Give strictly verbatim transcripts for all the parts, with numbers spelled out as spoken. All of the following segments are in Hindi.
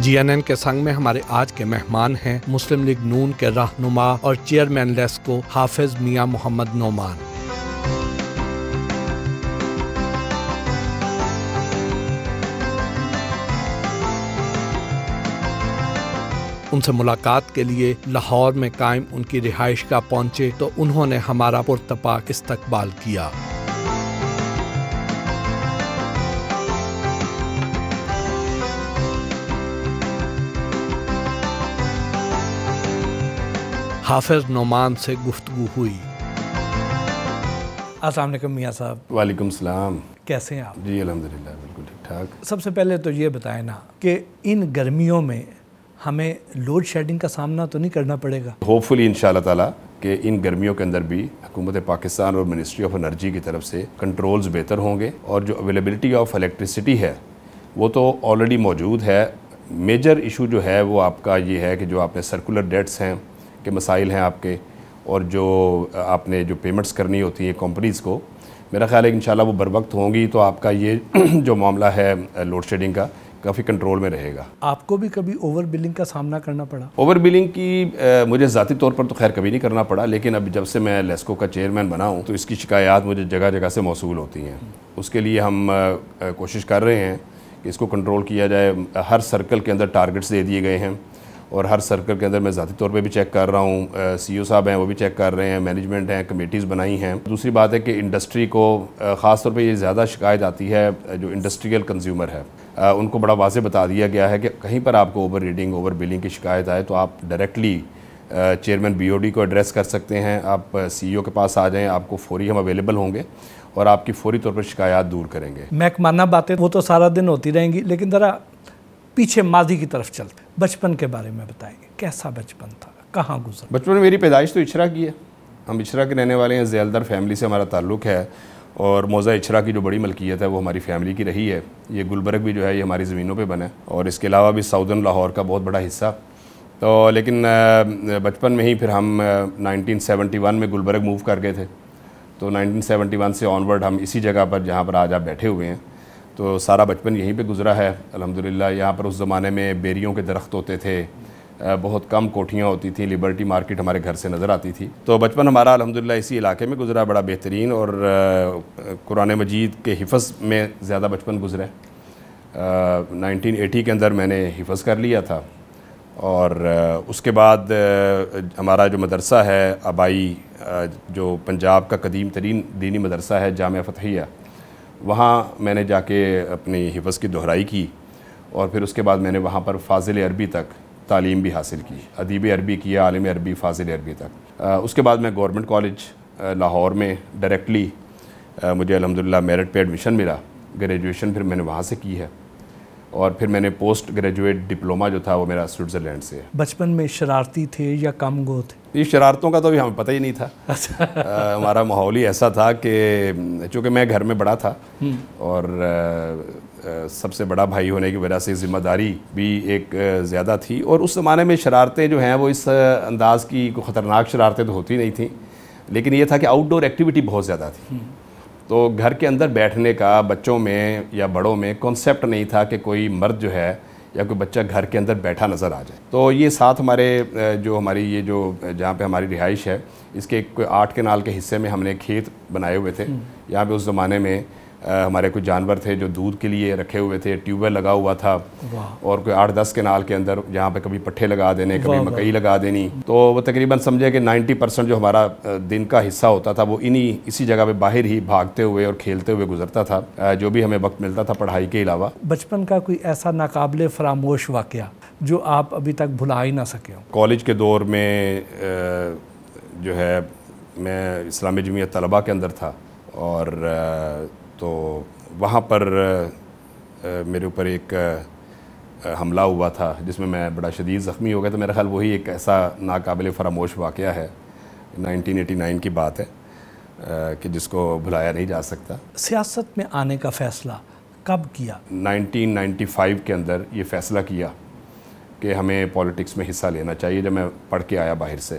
जी एन एन के संग में हमारे आज के मेहमान हैं मुस्लिम लीग नून के रहनुमा और चेयरमैन लेस्को हाफिज मियां मोहम्मद नोमान। उनसे मुलाकात के लिए लाहौर में कायम उनकी रिहाइश गाह पहुंचे तो उन्होंने हमारा पुरतपाक इस्तकबाल किया। हाफिज नोमान से गुफ्तगू हुई। अस्सलाम वालेकुम मियां साहब। वालेकुम सलाम। कैसे हैं आप? जी अल्हम्दुलिल्लाह बिल्कुल ठीक ठाक। सबसे पहले तो ये बताएं ना कि इन गर्मियों में हमें लोड शेडिंग का सामना तो नहीं करना पड़ेगा? होपफुली इंशाल्लाह ताला कि इन गर्मियों के अंदर भी हुकूमत पाकिस्तान और मिनिस्ट्री ऑफ एनर्जी की तरफ से कंट्रोल्स बेहतर होंगे और जो अवेलेबिलिटी ऑफ इलेक्ट्रिसिटी है वो तो ऑलरेडी मौजूद है। मेजर इशू जो है वो आपका ये है कि जो आपने सर्कुलर डेट्स हैं के मसाइल हैं आपके, और जो आपने जो पेमेंट्स करनी होती हैं कंपनीज़ को, मेरा ख्याल है कि इंशाल्लाह वो बर वक्त होंगी तो आपका ये जो मामला है लोड शेडिंग का काफ़ी कंट्रोल में रहेगा। आपको भी कभी ओवर बिलिंग का सामना करना पड़ा? ओवर बिलिंग की आ, मुझे ज़ाती तौर पर तो खैर कभी नहीं करना पड़ा, लेकिन अब जब से मैं लेस्को का चेयरमैन बना हूँ तो इसकी शिकायत मुझे जगह जगह से मौसूल होती हैं। उसके लिए हम आ, कोशिश कर रहे हैं कि इसको कंट्रोल किया जाए। हर सर्कल के अंदर टारगेट्स दे दिए गए हैं और हर सर्कल के अंदर मैं ज़ाती तौर पे भी चेक कर रहा हूँ, सी ओ साहब हैं वो भी चेक कर रहे हैं, मैनेजमेंट हैं, कमेटीज़ बनाई हैं। दूसरी बात है कि इंडस्ट्री को ख़ास तौर पे ये ज़्यादा शिकायत आती है जो इंडस्ट्रियल कंज्यूमर है, उनको बड़ा वाज़े बता दिया गया है कि कहीं पर आपको ओवर रीडिंग ओवर बिलिंग की शिकायत आए तो आप directly chairman B O D को एड्रेस कर सकते हैं। आप सी ओ के पास आ जाएँ, आपको फौरी हम अवेलेबल होंगे और आपकी फौरी तौर पर शिकायत दूर करेंगे। महकमाना बातें वो तो सारा दिन होती रहेंगी, लेकिन ज़रा पीछे माजी की तरफ चलते, बचपन के बारे में बताएंगे। कैसा बचपन था, कहाँ गुजरा? बचपन में मेरी पैदाइश तो इचरा की है, हम इचरा के रहने वाले हैं। ज़ैलदार फैमिली से हमारा ताल्लुक़ है और मौज़ा इचरा की जो बड़ी मलकियत है वो हमारी फैमिली की रही है। ये गुलबर्ग भी जो है ये हमारी ज़मीनों पे बना है और इसके अलावा भी साउदर्न लाहौर का बहुत बड़ा हिस्सा। तो लेकिन बचपन में ही फिर हम नाइनटीन सेवेंटी वन में गुलबर्ग मूव कर गए थे, तो नाइनटीन सेवेंटी वन से ऑनवर्ड हम इसी जगह पर जहाँ पर आज आप बैठे हुए हैं, तो सारा बचपन यहीं पे गुजरा है अल्हम्दुलिल्लाह। यहाँ पर उस ज़माने में बेरियों के दरख्त होते थे, बहुत कम कोठियाँ होती थी, लिबर्टी मार्केट हमारे घर से नज़र आती थी। तो बचपन हमारा अल्हम्दुलिल्लाह इसी इलाके में गुजरा, बड़ा बेहतरीन, और कुरान मजीद के हिफ़्ज़ में ज़्यादा बचपन गुजरा। नाइनटीन एटी के अंदर मैंने हिफ़्ज़ कर लिया था और उसके बाद हमारा जो मदरसा है आबाई, जो पंजाब का कदीम तरीन दीनी मदरसा है जामिया फ़तहिया, वहाँ मैंने जाके अपनी हिफ़्ज़ की दोहराई की और फिर उसके बाद मैंने वहाँ पर फ़ाज़िल अरबी तक तालीम भी हासिल की, अदीब अरबी किया, आलिम अरबी, फ़ाज़िल अरबी तक। आ, उसके बाद मैं गवर्नमेंट कॉलेज लाहौर में डायरेक्टली मुझे अल्हम्दुलिल्लाह मेरिट पे एडमिशन मिला। ग्रेजुएशन फिर मैंने वहाँ से की है और फिर मैंने पोस्ट ग्रेजुएट डिप्लोमा जो था वो मेरा स्विट्ज़रलैंड से है। बचपन में शरारती थे या कम गो थे? ये शरारतों का तो भी हमें पता ही नहीं था। आ, हमारा माहौल ही ऐसा था कि चूँकि मैं घर में बड़ा था और आ, आ, सबसे बड़ा भाई होने की वजह से ज़िम्मेदारी भी एक ज़्यादा थी, और उस ज़माने में शरारतें जो हैं वो इस अंदाज़ की कोई ख़तरनाक शरारतें तो होती नहीं थी, लेकिन ये था कि आउटडोर एक्टिविटी बहुत ज़्यादा थी। तो घर के अंदर बैठने का बच्चों में या बड़ों में कॉन्सेप्ट नहीं था कि कोई मर्द जो है या कोई बच्चा घर के अंदर बैठा नज़र आ जाए। तो ये साथ हमारे जो हमारी ये जो जहाँ पे हमारी रिहाइश है इसके कोई आठ केनाल के हिस्से में हमने खेत बनाए हुए थे। यहाँ पे उस ज़माने में हमारे कुछ जानवर थे जो दूध के लिए रखे हुए थे, ट्यूबवेल लगा हुआ था और कोई आठ दस केनाल के अंदर जहाँ पे कभी पट्ठे लगा देने, कभी मकई लगा देनी। तो वो तकरीबन समझे कि नब्बे परसेंट जो हमारा दिन का हिस्सा होता था वो इन्हीं इसी जगह पे बाहर ही भागते हुए और खेलते हुए गुजरता था, जो भी हमें वक्त मिलता था पढ़ाई के अलावा। बचपन का कोई ऐसा नाकाबिले फरामोश वाक़या जो आप अभी तक भुला ही ना सके हो? कॉलेज के दौर में जो है मैं इस्लामी जमीयत तलबा के अंदर था और तो वहाँ पर मेरे ऊपर एक हमला हुआ था जिसमें मैं बड़ा शदीद ज़ख्मी हो गया। तो मेरा ख्याल वही एक ऐसा नाकाबिले फरामोश वाक़या है, नाइनटीन एटी नाइन की बात है कि जिसको भुलाया नहीं जा सकता। सियासत में आने का फ़ैसला कब किया? नाइनटीन नाइंटी फाइव के अंदर ये फ़ैसला किया कि हमें पॉलिटिक्स में हिस्सा लेना चाहिए, जब मैं पढ़ के आया बाहर से।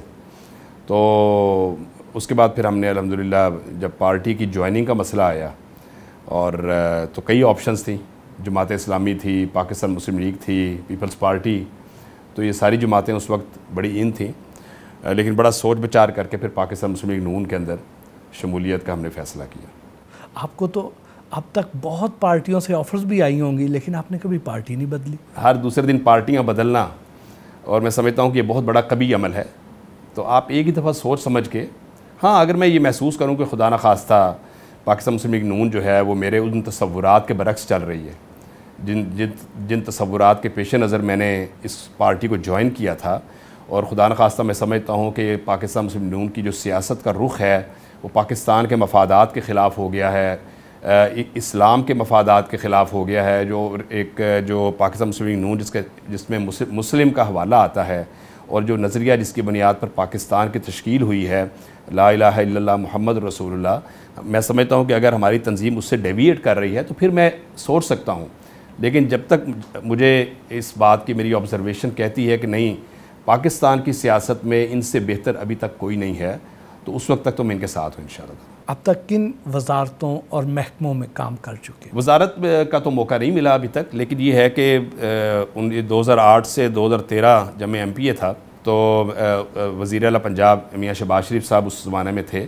तो उसके बाद फिर हमने अल्हम्दुलिल्लाह जब पार्टी की ज्वाइनिंग का मसला आया और तो कई ऑप्शंस थी जमात इस्लामी थी, पाकिस्तान मुस्लिम लीग थी, पीपल्स पार्टी, तो ये सारी जमातें उस वक्त बड़ी इन थी। लेकिन बड़ा सोच विचार करके फिर पाकिस्तान मुस्लिम लीग नून के अंदर शमूलियत का हमने फ़ैसला किया। आपको तो अब तक बहुत पार्टियों से ऑफर्स भी आई होंगी, लेकिन आपने कभी पार्टी नहीं बदली। हर दूसरे दिन पार्टियाँ बदलना, और मैं समझता हूँ कि ये बहुत बड़ा कभी अमल है। तो आप एक ही दफ़ा सोच समझ के, हाँ, अगर मैं ये महसूस करूँ कि खुदा न खास्ता पाकिस्तान मुस्लिम लीग नून जो है वो मेरे उन तसव्वुरात के बरक्स चल रही है, जिन जिन जिन तसव्वुरात के पेश नज़र मैंने इस पार्टी को ज्वाइन किया था, और खुदा न खास्ता मैं समझता हूँ कि पाकिस्तान मुस्लिम लीग नून की जो सियासत का रुख है वो पाकिस्तान के मफादात के ख़िलाफ़ हो गया है, इस्लाम के मफादात के ख़िलाफ़ हो गया है। जो एक जो पाकिस्तान मुस्लिम लीग नून जिसके जिसमें मुस्लिम का हवाला आता है, और जो नज़रिया जिसकी बुनियाद पर पाकिस्तान की तश्कील हुई है, ला इलाहा इल्लल्लाह मुहम्मद रसूलुल्लाह, मैं समझता हूँ कि अगर हमारी तंजीम उससे डेविएट कर रही है तो फिर मैं सोच सकता हूँ। लेकिन जब तक मुझे इस बात की मेरी ऑब्ज़र्वेशन कहती है कि नहीं, पाकिस्तान की सियासत में इनसे बेहतर अभी तक कोई नहीं है, तो उस वक्त तक तो मैं इनके साथ हूँ इंशाअल्लाह। अब तक किन वजारतों और महकमों में काम कर चुके? वजारत का तो मौका नहीं मिला अभी तक, लेकिन ये है कि उन दो हज़ार आठ से दो हज़ार तेरह जब मैं एम पी ए था तो वज़ीर आला पंजाब मियाँ शहबाज शरीफ साहब उस ज़माने में थे,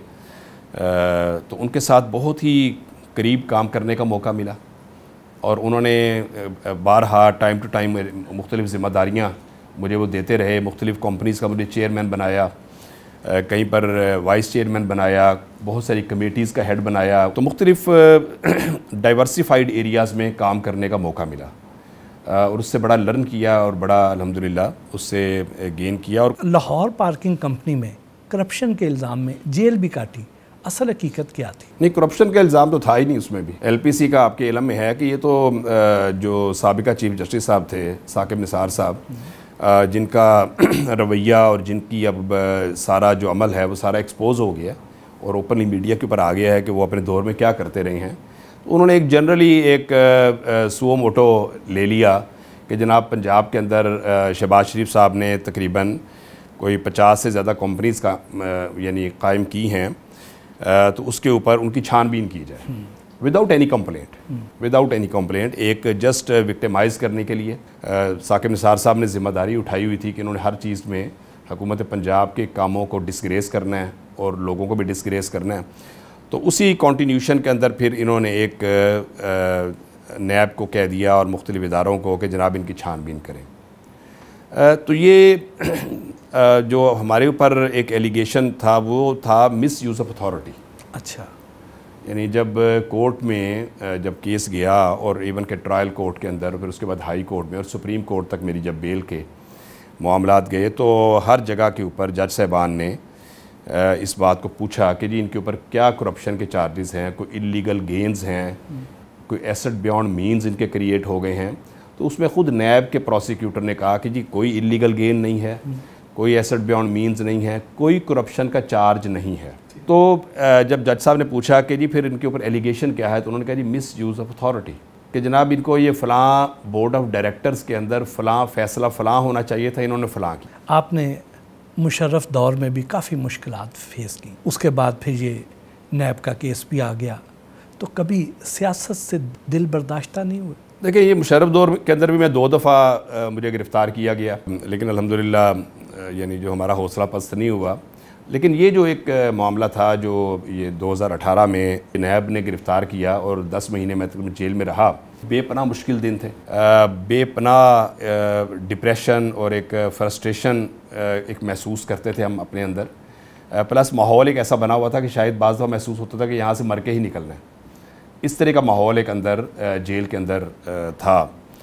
तो उनके साथ बहुत ही करीब काम करने का मौका मिला, और उन्होंने बारहा टाइम टू टाइम मुख्तलिफ़ ज़िम्मेदारियाँ मुझे वो देते रहे। मुख्तलिफ़ कंपनीज़ का मुझे चेयरमैन बनाया, कहीं पर वाइस चेयरमैन बनाया, बहुत सारी कमेटीज़ का हेड बनाया, तो मुख्तलिफ़ डाइवर्सिफाइड एरियाज़ में काम करने का मौका मिला, और उससे बड़ा लर्न किया और बड़ा अल्हम्दुलिल्लाह उससे गेन किया। और लाहौर पार्किंग कंपनी में करप्शन के इल्ज़ाम में जेल भी काटी, असल हकीकत क्या थी? नहीं, करप्शन का इल्ज़ाम तो था ही नहीं उसमें भी। एल पी सी का आपके इल्म में है कि ये तो जो साबिका चीफ जस्टिस साहब थे साकिब निसार साहब, जिनका रवैया और जिनकी अब सारा जो अमल है वो सारा एक्सपोज हो गया और ओपनली मीडिया के ऊपर आ गया है कि वो अपने दौर में क्या करते रहे हैं। तो उन्होंने एक जनरली एक सुओ मोटो ले लिया कि जनाब पंजाब के अंदर शहबाज शरीफ साहब ने तकरीबन कोई पचास से ज़्यादा कंपनीज़ का यानी कायम की हैं, तो उसके ऊपर उनकी छानबीन की जाए without any complaint without any complaint एक जस्ट विक्टिमाइज़ करने के लिए साकिब निसार साहब ने ज़िम्मेदारी उठाई हुई थी कि इन्होंने हर चीज़ में हुकूमत पंजाब के कामों को डिस्ग्रेस करना है और लोगों को भी डिस्ग्रेस करना है। तो उसी कॉन्टीन्यूशन के अंदर फिर इन्होंने एक नैब को कह दिया और मुख्तलिफ इदारों को कि जनाब इनकी छानबीन करें। तो ये जो हमारे ऊपर एक एलिगेशन था वो था मिस यूज़ ऑफ अथॉरिटी। अच्छा, यानी जब कोर्ट में जब केस गया और इवन के ट्रायल कोर्ट के अंदर, फिर उसके बाद हाई कोर्ट में और सुप्रीम कोर्ट तक मेरी जब बेल के मामलात गए, तो हर जगह के ऊपर जज साहबान ने इस बात को पूछा कि जी इनके ऊपर क्या करप्शन के चार्जेस हैं, कोई इलीगल गेन्स हैं, कोई एसेट बियॉन्ड मीन्स इनके क्रिएट हो गए हैं। तो उसमें ख़ुद नैब के प्रोसिक्यूटर ने कहा कि जी कोई इलीगल गेन नहीं है, कोई एसेट बियॉन्ड मीन्स नहीं है, कोई करप्शन का चार्ज नहीं है। तो जब जज साहब ने पूछा कि जी फिर इनके ऊपर एलिगेशन क्या है, तो उन्होंने कहा जी मिस यूज़ ऑफ अथॉरिटी, कि जनाब इनको ये फ़लाँ बोर्ड ऑफ डायरेक्टर्स के अंदर फ़लाँ फ़ैसला फ़लाँ होना चाहिए था, इन्होंने फ़लाँ की। आपने मुशर्रफ दौर में भी काफ़ी मुश्किलात फेस की, उसके बाद फिर ये नैब का केस भी आ गया, तो कभी सियासत से दिल बर्दाश्त नहीं हुआ? देखिए, ये मुशर्रफ दौर के अंदर भी मैं दो दफ़ा मुझे गिरफ़्तार किया गया, लेकिन अल्हम्दुलिल्लाह यानी जो हमारा हौसला पस्त नहीं हुआ। लेकिन ये जो एक मामला था जो ये दो हज़ार अठारह में नैब ने गिरफ़्तार किया और दस महीने में तक जेल में रहा, बेपनाह मुश्किल दिन थे, बेपनाह डिप्रेशन और एक फ्रस्ट्रेशन एक महसूस करते थे हम अपने अंदर। प्लस माहौल एक ऐसा बना हुआ था कि शायद बाज़ दफ़ा महसूस होता था कि यहाँ से मर के ही निकलना है। इस तरह का माहौल एक अंदर जेल के अंदर था,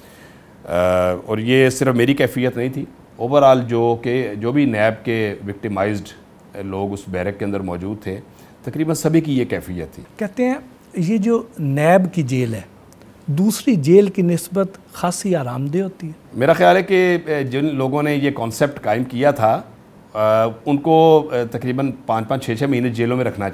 और ये सिर्फ मेरी कैफियत नहीं थी, ओवरऑल जो कि जो भी नैब के विक्टिमाइज्ड लोग उस बैरक के अंदर मौजूद थे, तकरीबन सभी की ये कैफियत थी। कहते हैं ये जो नैब की जेल है दूसरी जेल की निस्बत खासी आरामदेह होती है। मेरा ख्याल है कि जिन लोगों ने ये कॉन्सेप्ट कायम किया था आ, उनको तकरीबन पाँच पाँच छः छः महीने जेलों में रखना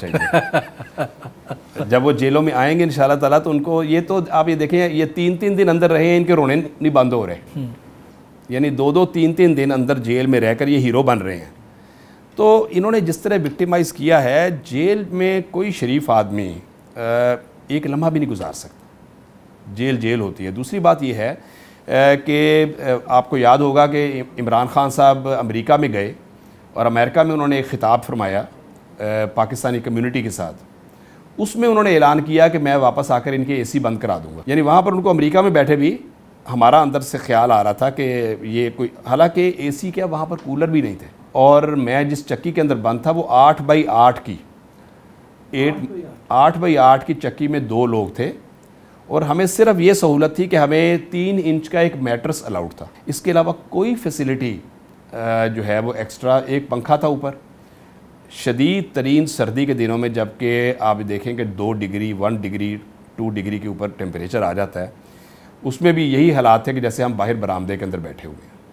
चाहिए। जब वो जेलों में आएंगे इंशाल्लाह ताला तो उनको ये तो आप ये देखें, ये तीन तीन दिन अंदर रहे हैं, इनके रोने नहीं बंद हो रहे, यानी दो दो तीन तीन दिन अंदर जेल में रहकर ये हीरो बन रहे हैं। तो इन्होंने जिस तरह विक्टिमाइज़ किया है, जेल में कोई शरीफ आदमी एक लम्हा भी नहीं गुजार सकता। जेल जेल होती है। दूसरी बात यह है कि आपको याद होगा कि इमरान खान साहब अमेरिका में गए और अमेरिका में उन्होंने एक ख़िताब फरमाया पाकिस्तानी कम्युनिटी के साथ। उसमें उन्होंने ऐलान किया कि मैं वापस आकर इनके एसी बंद करा दूंगा। यानी वहाँ पर उनको अमेरिका में बैठे भी हमारा अंदर से ख्याल आ रहा था कि ये कोई, हालांकि एसी क्या वहाँ पर कूलर भी नहीं थे, और मैं जिस चक्की के अंदर बंद था वो आठ बाई आठ की एट आठ बाई आठ की चक्की में दो लोग थे, और हमें सिर्फ ये सहूलत थी कि हमें तीन इंच का एक मैट्रेस अलाउड था। इसके अलावा कोई फैसिलिटी जो है वो एक्स्ट्रा, एक पंखा था ऊपर। शदीद तरीन सर्दी के दिनों में जबकि आप देखें कि दो degree one degree two degree के ऊपर टेम्परेचर आ जाता है, उसमें भी यही हालात थे कि जैसे हम बाहर बरामदे के अंदर बैठे हुए हैं।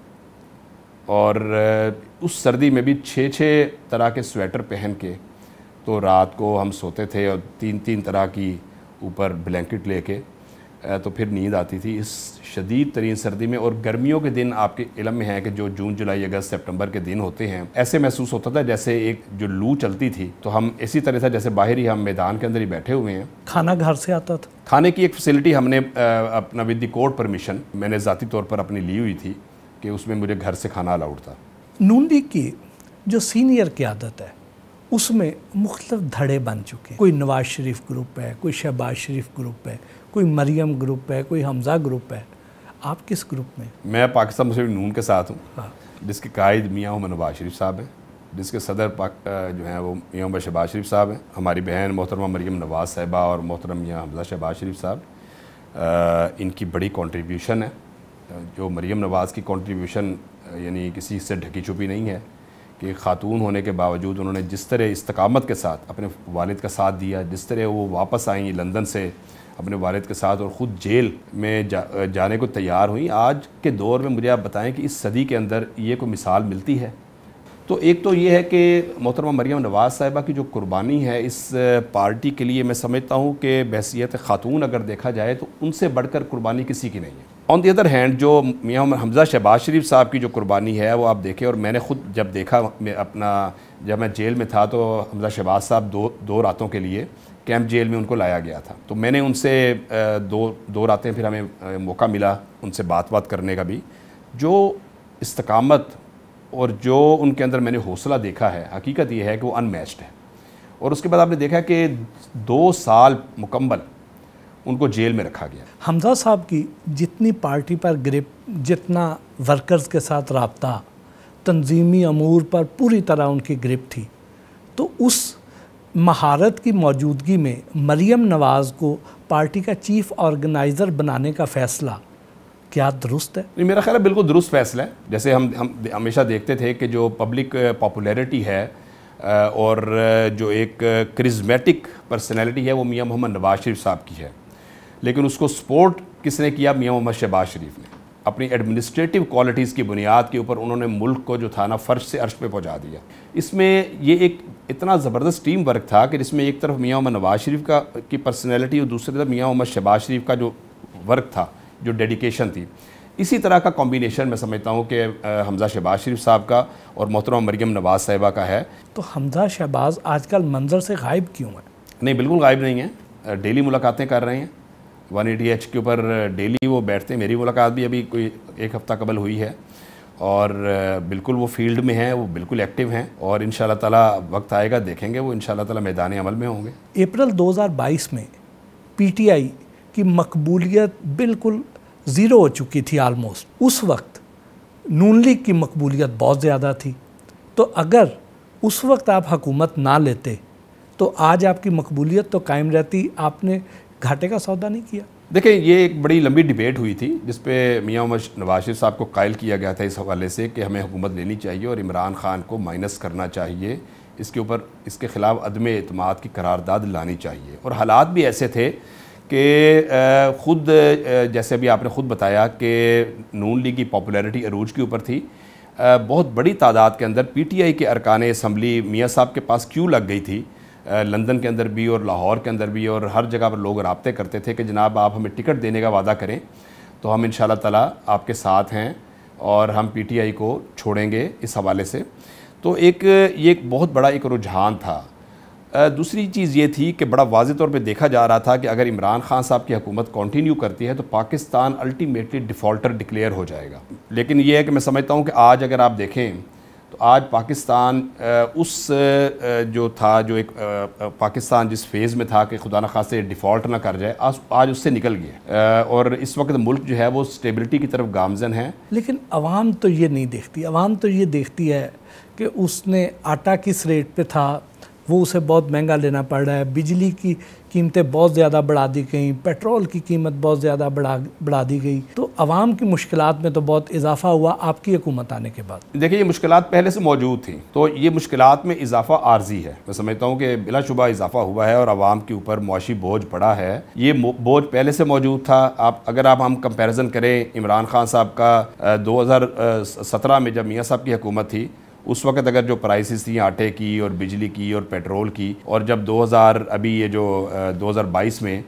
और उस सर्दी में भी छः छः तरह के स्वेटर पहन के तो रात को हम सोते थे, और तीन तीन तरह की ऊपर ब्लैंकेट लेके तो फिर नींद आती थी इस शदीद तरीन सर्दी में। और गर्मियों के दिन आपके इल्म में है कि जो जून जुलाई अगस्त सितंबर के दिन होते हैं, ऐसे महसूस होता था जैसे एक जो लू चलती थी, तो हम इसी तरह था जैसे बाहर ही हम मैदान के अंदर ही बैठे हुए हैं। खाना घर से आता था? खाने की एक फैसिलिटी हमने अपना विद द कोर्ट परमिशन मैंने ज़ाती तौर पर अपनी ली हुई थी कि उसमें मुझे घर से खाना अलाउड था। नून लीग की जो सीनियर क़यादत है उसमें मुख्तलिफ धड़े बन चुके हैं। कोई नवाज शरीफ ग्रुप है, कोई शहबाज शरीफ ग्रुप है, कोई मरियम ग्रुप है, कोई हमजा ग्रुप है। आप किस ग्रुप में? मैं पाकिस्तान मुस्लिम नून के साथ हूँ। हाँ। जिसके कायद मियाँ मोहम्मद नवाज शरीफ साहब हैं, जिसके सदर पाक जो हैं वो मियाँ मोहम्मद शहबाज शरीफ साहब हैं। हमारी बहन मोहतरमा मरियम नवाज साहिबा और मोहतरम मियाँ हमजा शहबाज शरीफ साहब, इनकी बड़ी कंट्रीब्यूशन है। जो मरियम नवाज़ की कंट्रीब्यूशन यानी किसी से ढकी छुपी नहीं है कि खातून होने के बावजूद उन्होंने जिस तरह इस्तकामत के साथ अपने वालिद का साथ दिया, जिस तरह वो वापस आई लंदन से अपने वालिद के साथ और ख़ुद जेल में जा, जाने को तैयार हुई। आज के दौर में मुझे आप बताएं कि इस सदी के अंदर ये कोई मिसाल मिलती है? तो एक तो ये है कि मोहतरमा मरियम नवाज़ साहिबा की जो कुर्बानी है इस पार्टी के लिए, मैं समझता हूँ कि बहसीत खातून अगर देखा जाए तो उनसे बढ़कर कुर्बानी किसी की नहीं है। ऑन दी अदर हैंड जो मियाँ हमजा शहबाज शरीफ साहब की जो कुर्बानी है वो आप देखें, और मैंने ख़ुद जब देखा मैं अपना जब मैं जेल में था तो हमजा शहबाज साहब दो दो रातों के लिए कैंप जेल में उनको लाया गया था। तो मैंने उनसे दो दो रातें फिर हमें मौका मिला उनसे बात बात करने का भी। जो इस्तकामत और जो उनके अंदर मैंने हौसला देखा है, हकीकत ये है कि वो अनमैच्ड है। और उसके बाद आपने देखा कि दो साल मुकम्मल उनको जेल में रखा गया। हमजा साहब की जितनी पार्टी पर ग्रिप, जितना वर्कर्स के साथ रब्ता, तंजीमी अमूर पर पूरी तरह उनकी ग्रिप थी, तो उस महारत की मौजूदगी में मरियम नवाज़ को पार्टी का चीफ ऑर्गेनाइज़र बनाने का फ़ैसला क्या दुरुस्त है? नहीं, मेरा ख्याल है बिल्कुल दुरुस्त फ़ैसला है। जैसे हम हम हमेशा देखते थे कि जो पब्लिक पॉपुलैरिटी है और जो एक करिश्मेटिक पर्सनैलिटी है वो मियाँ मोहम्मद नवाज शरीफ साहब की है, लेकिन उसको सपोर्ट किसने किया? मियाँ मोहम्मद शहबाज शरीफ ने। अपनी एडमिनिस्ट्रेटिव क्वालिटीज़ की बुनियाद के ऊपर उन्होंने मुल्क को जो था ना फ़र्श से अर्श पे पहुंचा दिया। इसमें ये एक इतना ज़बरदस्त टीम वर्क था कि जिसमें एक तरफ मियाँ मोहम्मद नवाज शरीफ का की पर्सनैलिटी और दूसरी तरफ मियाँ मोहम्मद शहबाज शरीफ का जो वर्क था, जो डेडिकेशन थी, इसी तरह का कॉम्बिनेशन मैं समझता हूँ कि हमजा शहबाज शरीफ साहब का और मोहतरमा मरियम नवाज़ साहिबा का है। तो हमजा शहबाज आजकल मंजर से गायब क्यों है? नहीं, बिल्कुल गायब नहीं है, डेली मुलाकातें कर रहे हैं। वन एटी एच के ऊपर डेली वो बैठते हैं। मेरी मुलाकात भी अभी कोई एक हफ़्ता कबल हुई है, और बिल्कुल वो फील्ड में हैं, वो बिल्कुल एक्टिव हैं, और इंशाल्लाह ताला वक्त आएगा देखेंगे वो इंशाल्लाह ताला मैदान अमल में होंगे। अप्रैल दो हज़ार बाईस में पीटीआई की मकबूलियत बिल्कुल ज़ीरो हो चुकी थी आलमोस्ट। उस वक्त नून लीग की मकबूलियत बहुत ज़्यादा थी। तो अगर उस वक्त आप हुकूमत ना लेते तो आज आपकी मकबूलियत तो कायम रहती, आपने घाटे का सौदा नहीं किया। देखिए, ये एक बड़ी लंबी डिबेट हुई थी जिस पे मियाँ मोहम्मद नवाज शरीफ साहब को कायल किया गया था इस हवाले से कि हमें हुकूमत लेनी चाहिए और इमरान खान को माइनस करना चाहिए, इसके ऊपर इसके ख़िलाफ़ अदम एतमाद की करारदाद लानी चाहिए। और हालात भी ऐसे थे कि ख़ुद जैसे अभी आपने ख़ुद बताया कि नून लीग की पॉपुलैरिटी अरूज के ऊपर थी। बहुत बड़ी तादाद के अंदर पीटीआई के अरकान असम्बली मियाँ साहब के पास क्यों लग गई थी, लंदन के अंदर भी और लाहौर के अंदर भी, और हर जगह पर लोग राब्ते करते थे कि जनाब आप हमें टिकट देने का वादा करें तो हम इंशाल्लाह ताला आपके साथ हैं और हम पीटीआई को छोड़ेंगे इस हवाले से। तो एक ये एक बहुत बड़ा एक रुझान था। दूसरी चीज़ ये थी कि बड़ा वाज़ेह तौर पे देखा जा रहा था कि अगर इमरान खान साहब की हुकूमत कंटिन्यू करती है तो पाकिस्तान अल्टीमेटली डिफ़ॉल्टर डिक्लेयर हो जाएगा। लेकिन ये है कि मैं समझता हूँ कि आज अगर आप देखें तो आज पाकिस्तान उस जो था जो एक पाकिस्तान जिस फेज़ में था कि खुदा न खास्ते डिफ़ॉल्ट ना कर जाए, आज आज उससे निकल गया और इस वक्त मुल्क जो है वो स्टेबिलिटी की तरफ गामजन है। लेकिन अवाम तो ये नहीं देखती, अवाम तो ये देखती है कि उसने आटा किस रेट पे था वो उसे बहुत महंगा लेना पड़ रहा है, बिजली की कीमतें बहुत ज़्यादा बढ़ा दी गई, पेट्रोल की कीमत बहुत ज़्यादा बढ़ा बढ़ा दी गई, तो आवाम की मुश्किलात में तो बहुत इजाफा हुआ आपकी हुकूमत आने के बाद। देखिए, ये मुश्किलात पहले से मौजूद थी, तो ये मुश्किलात में इजाफा आर्जी है। मैं समझता हूँ कि बिलाशुबा इजाफा हुआ है और आवाम के ऊपर मुआशी बोझ पड़ा है। ये बोझ पहले से मौजूद था। आप अगर आप हम कंपेरिजन करें इमरान खान साहब का दो हज़ार सत्रह में जब मियाँ साहब की हुकूमत थी, उस वक्त अगर जो प्राइसेस थी आटे की और बिजली की और पेट्रोल की, और जब दो हज़ार अभी ये जो दो हज़ार बाईस में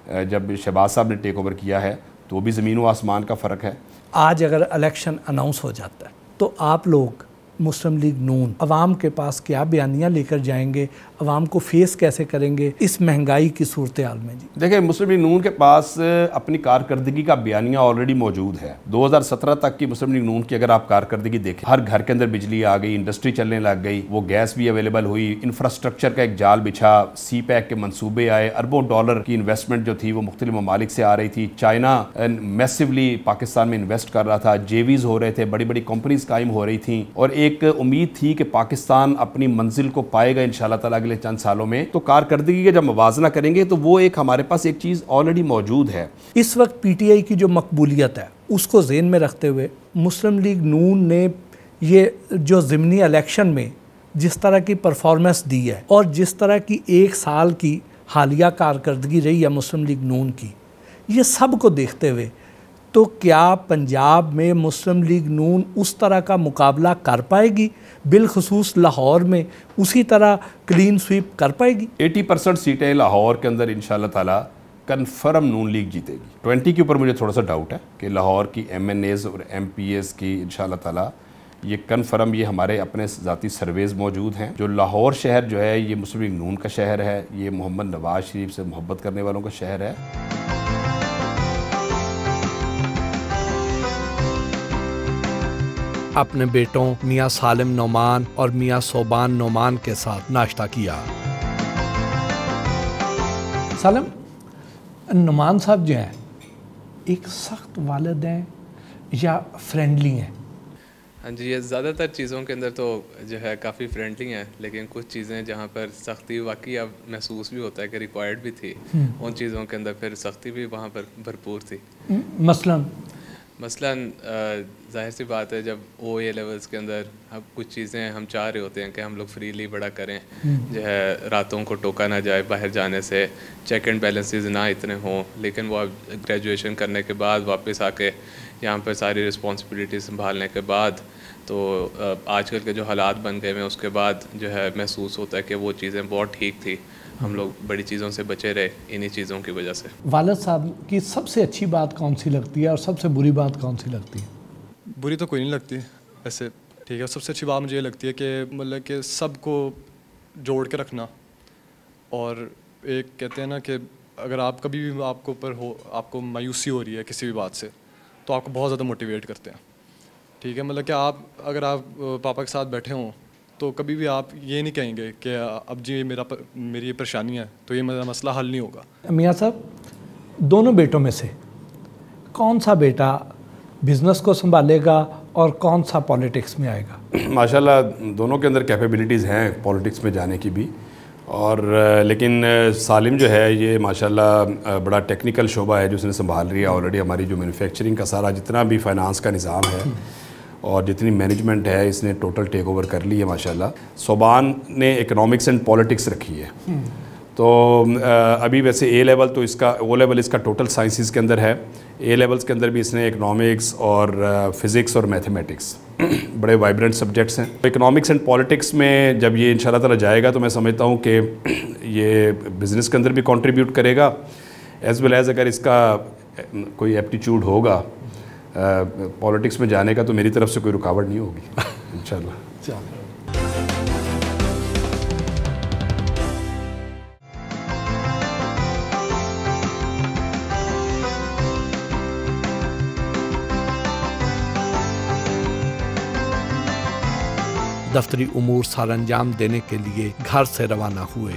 जब शहबाज साहब ने टेक ओवर किया है तो भी ज़मीन व आसमान का फ़र्क है। आज अगर इलेक्शन अनाउंस हो जाता है तो आप लोग मुस्लिम लीग नून अवाम के पास क्या बयानियाँ लेकर जाएंगे, अवाम को फेस कैसे करेंगे इस महंगाई की सूरत हाल में? जी देखिए, मुस्लिम लीग नून के पास अपनी कारकर्दगी का बयानिया ऑलरेडी मौजूद है। दो हज़ार सत्रह तक की मुस्लिम लीग नून की अगर आप कारकर्दगी देखें, हर घर के अंदर बिजली आ गई, इंडस्ट्री चलने लग गई, वो गैस भी अवेलेबल हुई, इंफ्रास्ट्रक्चर का एक जाल बिछा, सी पैक के मनसूबे आए, अरबों डॉलर की इन्वेस्टमेंट जो थी वो मुख्तलिफ ममालिक से आ रही थी, चाइना मैसिवली पाकिस्तान में इन्वेस्ट कर रहा था, जेवीज हो रहे थे, बड़ी बड़ी कंपनीज कायम हो रही थी और एक उम्मीद थी कि पाकिस्तान अपनी मंजिल को पाएगा इंशाल्लाह ताला अगले चंद सालों में। तो कारकर्दगी का जब मवाजना करेंगे तो वो एक हमारे पास एक चीज़ ऑलरेडी मौजूद है। इस वक्त पीटीआई की जो मकबूलियत है उसको ज़हन में रखते हुए मुस्लिम लीग नून ने ये जो ज़िमनी इलेक्शन में जिस तरह की परफॉर्मेंस दी है और जिस तरह की एक साल की हालिया कारकर्दगी रही है मुस्लिम लीग नून की, ये सब को देखते हुए तो क्या पंजाब में मुस्लिम लीग नून उस तरह का मुकाबला कर पाएगी, बिलखसूस लाहौर में उसी तरह क्लीन स्वीप कर पाएगी? अस्सी परसेंट सीटें लाहौर के अंदर इंशाल्लाह ताला कन्फर्म नून लीग जीतेगी। बीस के ऊपर मुझे थोड़ा सा डाउट है कि लाहौर की एम एन एज़ और एम पी एज़ की इंशाल्लाह ताला ये कन्फर्म, ये हमारे अपने ज़ाती सर्वेज़ मौजूद हैं। जो लाहौर शहर जो है ये मुस्लिम लीग नून का शहर है, ये मोहम्मद नवाज शरीफ से मोहब्बत करने वालों का शहर है। अपने बेटों मियाँ सालिम नोमान और मियाँ सोबान नोमान के साथ नाश्ता किया। सालिम, नोमान साहब जो हैं एक सख्त वालिद हैं या फ्रेंडली हैं? हाँ जी, ये ज़्यादातर चीज़ों के अंदर तो जो है काफ़ी फ्रेंडली हैं, लेकिन कुछ चीज़ें जहाँ पर सख्ती वाकई अब महसूस भी होता है कि रिक्वायर्ड भी थी, उन चीज़ों के अंदर फिर सख्ती भी वहाँ पर भरपूर थी। मसलन मसलन जाहिर सी बात है, जब ओ ए लेवल्स के अंदर अब कुछ चीज़ें हम चाह रहे होते हैं कि हम लोग फ्रीली बड़ा करें, जो है रातों को टोका ना जाए बाहर जाने से, चेक एंड बैलेंसेस ना इतने हों, लेकिन वो अब ग्रेजुएशन करने के बाद वापस आके यहाँ पर सारी रिस्पॉन्सिबिलिटी संभालने के बाद तो आजकल के जो हालात बन गए हैं उसके बाद जो है महसूस होता है कि वो चीज़ें बहुत ठीक थी, हम लोग बड़ी चीज़ों से बचे रहे इन्हीं चीज़ों की वजह से। वालिद साहब की सबसे अच्छी बात कौन सी लगती है और सबसे बुरी बात कौन सी लगती है? बुरी तो कोई नहीं लगती ऐसे, ठीक है। सबसे अच्छी बात मुझे ये लगती है कि मतलब कि सबको जोड़ के रखना, और एक कहते हैं ना कि अगर आप कभी भी आपको ऊपर हो, आपको मायूसी हो रही है किसी भी बात से, तो आपको बहुत ज़्यादा मोटिवेट करते हैं, ठीक है। मतलब कि आप अगर आप पापा के साथ बैठे हों तो कभी भी आप ये नहीं कहेंगे कि अब जी मेरा पर, मेरी ये परेशानी है तो ये मेरा मसला हल नहीं होगा। मियाँ साहब, दोनों बेटों में से कौन सा बेटा बिज़नेस को संभालेगा और कौन सा पॉलिटिक्स में आएगा? माशाल्लाह दोनों के अंदर कैपेबिलिटीज़ हैं पॉलिटिक्स में जाने की भी, और लेकिन सालिम जो है ये माशाल्लाह बड़ा टेक्निकल शोबा है जो उसने संभाल रही है ऑलरेडी। हमारी जो मैन्युफैक्चरिंग का सारा जितना भी फाइनेंस का निज़ाम है और जितनी मैनेजमेंट है इसने टोटल टेक ओवर कर ली है माशाल्लाह। सोबान ने इकोनॉमिक्स एंड पॉलिटिक्स रखी है, तो अभी वैसे ए लेवल तो इसका ओ लेवल इसका टोटल साइंसेस के अंदर है, ए लेवल्स के अंदर भी इसने इकोनॉमिक्स और फिज़िक्स और मैथमेटिक्स बड़े वाइब्रेंट सब्जेक्ट्स हैं। तो इकोनॉमिक्स एंड पॉलिटिक्स में जब ये इंशाल्लाह ताला जाएगा तो मैं समझता हूँ कि ये बिज़नेस के अंदर भी कंट्रीब्यूट करेगा, एज़ वेल एज़ अगर इसका कोई एप्टीट्यूड होगा पॉलिटिक्स में जाने का तो मेरी तरफ से कोई रुकावट नहीं होगी इंशाल्लाह। दफ्तरी उमूर सरअंजाम देने के लिए घर से रवाना हुए।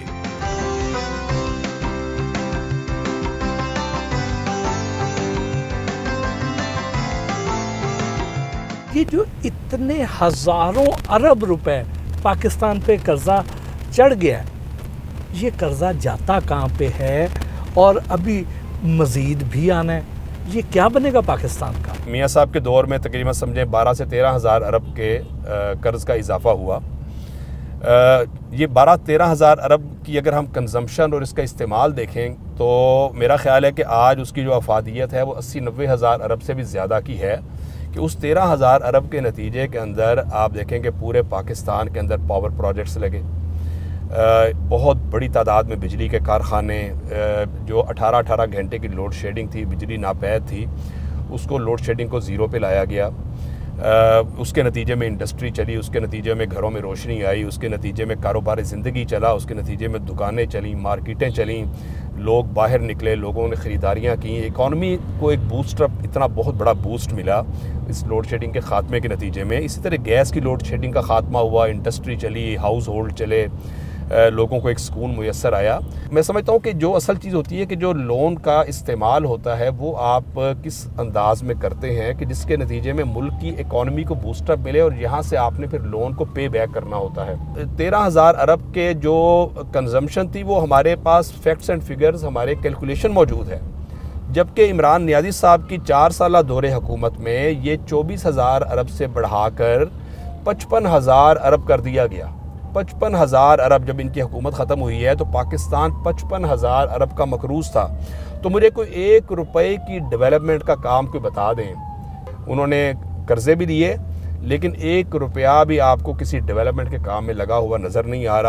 ये जो इतने हजारों अरब रुपए पाकिस्तान पे कर्जा चढ़ गया है, ये कर्जा जाता कहाँ पे है और अभी मजीद भी आना है, ये क्या बनेगा पाकिस्तान का? मियाँ साहब के दौर में तकरीबन समझे बारह से तेरह हज़ार अरब के कर्ज का इजाफा हुआ। ये बारह तेरह हज़ार अरब की अगर हम कंजम्पशन और इसका इस्तेमाल देखें तो मेरा ख्याल है कि आज उसकी जो अफादियत है वो अस्सी नब्बे हज़ार अरब से भी ज़्यादा की है। कि उस तेरह हज़ार अरब के नतीजे के अंदर आप देखें कि पूरे पाकिस्तान के अंदर पावर प्रोजेक्ट्स लगे, बहुत बड़ी तादाद में बिजली के कारखाने, जो अठारह अठारह घंटे की लोड शेडिंग थी, बिजली नापैद थी, उसको लोड शेडिंग को ज़ीरो पे लाया गया। उसके नतीजे में इंडस्ट्री चली, उसके नतीजे में घरों में रोशनी आई, उसके नतीजे में कारोबार ज़िंदगी चला, उसके नतीजे में दुकानें चलीं, मार्केटें चलीं, लोग बाहर निकले, लोगों ने ख़रीदारियाँ की, इकॉनमी को एक बूस्टअप, इतना बहुत बड़ा बूस्ट मिला इस लोड शेडिंग के ख़ात्मे के नतीजे में। इसी तरह गैस की लोड शेडिंग का ख़ात्मा हुआ, इंडस्ट्री चली, हाउस होल्ड चले, लोगों को एक सुकून मुयस्सर आया। मैं समझता हूँ कि जो असल चीज़ होती है कि जो लोन का इस्तेमाल होता है वो आप किस अंदाज में करते हैं कि जिसके नतीजे में मुल्क की इकॉनमी को बूस्टअप मिले और यहाँ से आपने फिर लोन को पे बैक करना होता है। तेरह हज़ार अरब के जो कंजम्पशन थी वो हमारे पास फैक्ट्स एंड फिगर्स, हमारे कैलकुलेशन मौजूद है, जबकि इमरान नियाज़ी साहब की चार साल दौरे हुकूमत में ये चौबीस हज़ार अरब से बढ़ाकर पचपन हज़ार अरब कर दिया गया। पचपन हज़ार अरब जब इनकी हुकूमत ख़त्म हुई है तो पाकिस्तान पचपन हज़ार अरब का मकरूज़ था। तो मुझे कोई एक रुपए की डेवलपमेंट का काम कोई बता दें। उन्होंने कर्ज़े भी दिए लेकिन एक रुपया भी आपको किसी डेवलपमेंट के काम में लगा हुआ नज़र नहीं आ रहा।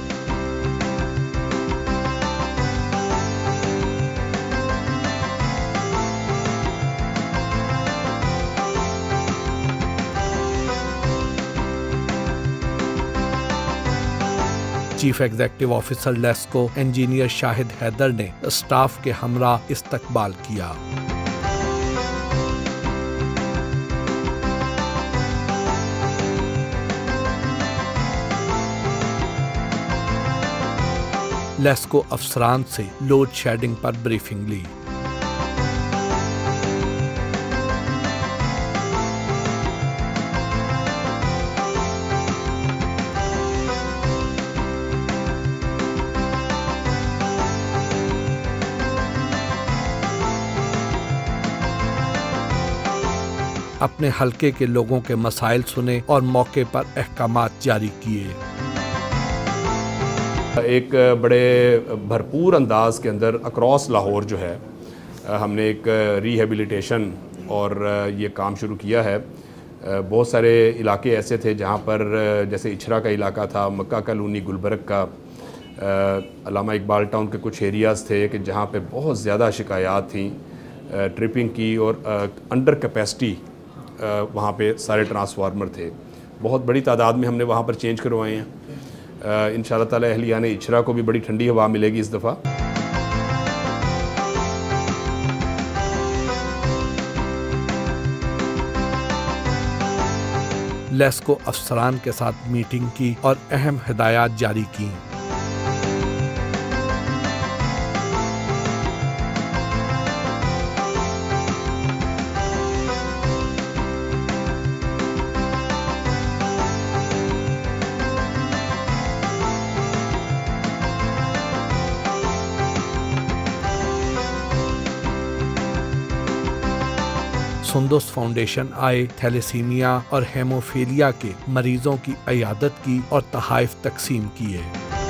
Chief executive officer LESCO engineer Shahid Haider ने स्टाफ के हमरा इस्तकबाल किया। लेस्को अफसरान से लोड शेडिंग पर ब्रीफिंग ली। अपने हलके के लोगों के मसाइल सुने और मौके पर अहकामात जारी किए। एक बड़े भरपूर अंदाज के अंदर अक्रॉस लाहौर जो है हमने एक रिहेबिलिटेशन और ये काम शुरू किया है। बहुत सारे इलाके ऐसे थे जहाँ पर जैसे इछरा का इलाका था, मक्का कॉलोनी, गुलबर्ग का, अल्लामा इकबाल टाउन के कुछ एरियाज़ थे कि जहाँ पे बहुत ज़्यादा शिकायत थी ट्रिपिंग की और अंडर कैपेसिटी वहाँ पे सारे ट्रांसफार्मर थे। बहुत बड़ी तादाद में हमने वहाँ पर चेंज करवाए हैं। इंशाअल्लाह ताला अहलियाने इछरा को भी बड़ी ठंडी हवा मिलेगी इस दफ़ा। लेस्को अफसरान के साथ मीटिंग की और अहम हिदायत जारी की। सुंदुस फाउंडेशन आए, थैलेसीमिया और हेमोफीलिया के मरीजों की इयादत की और तहाइफ तकसीम किए।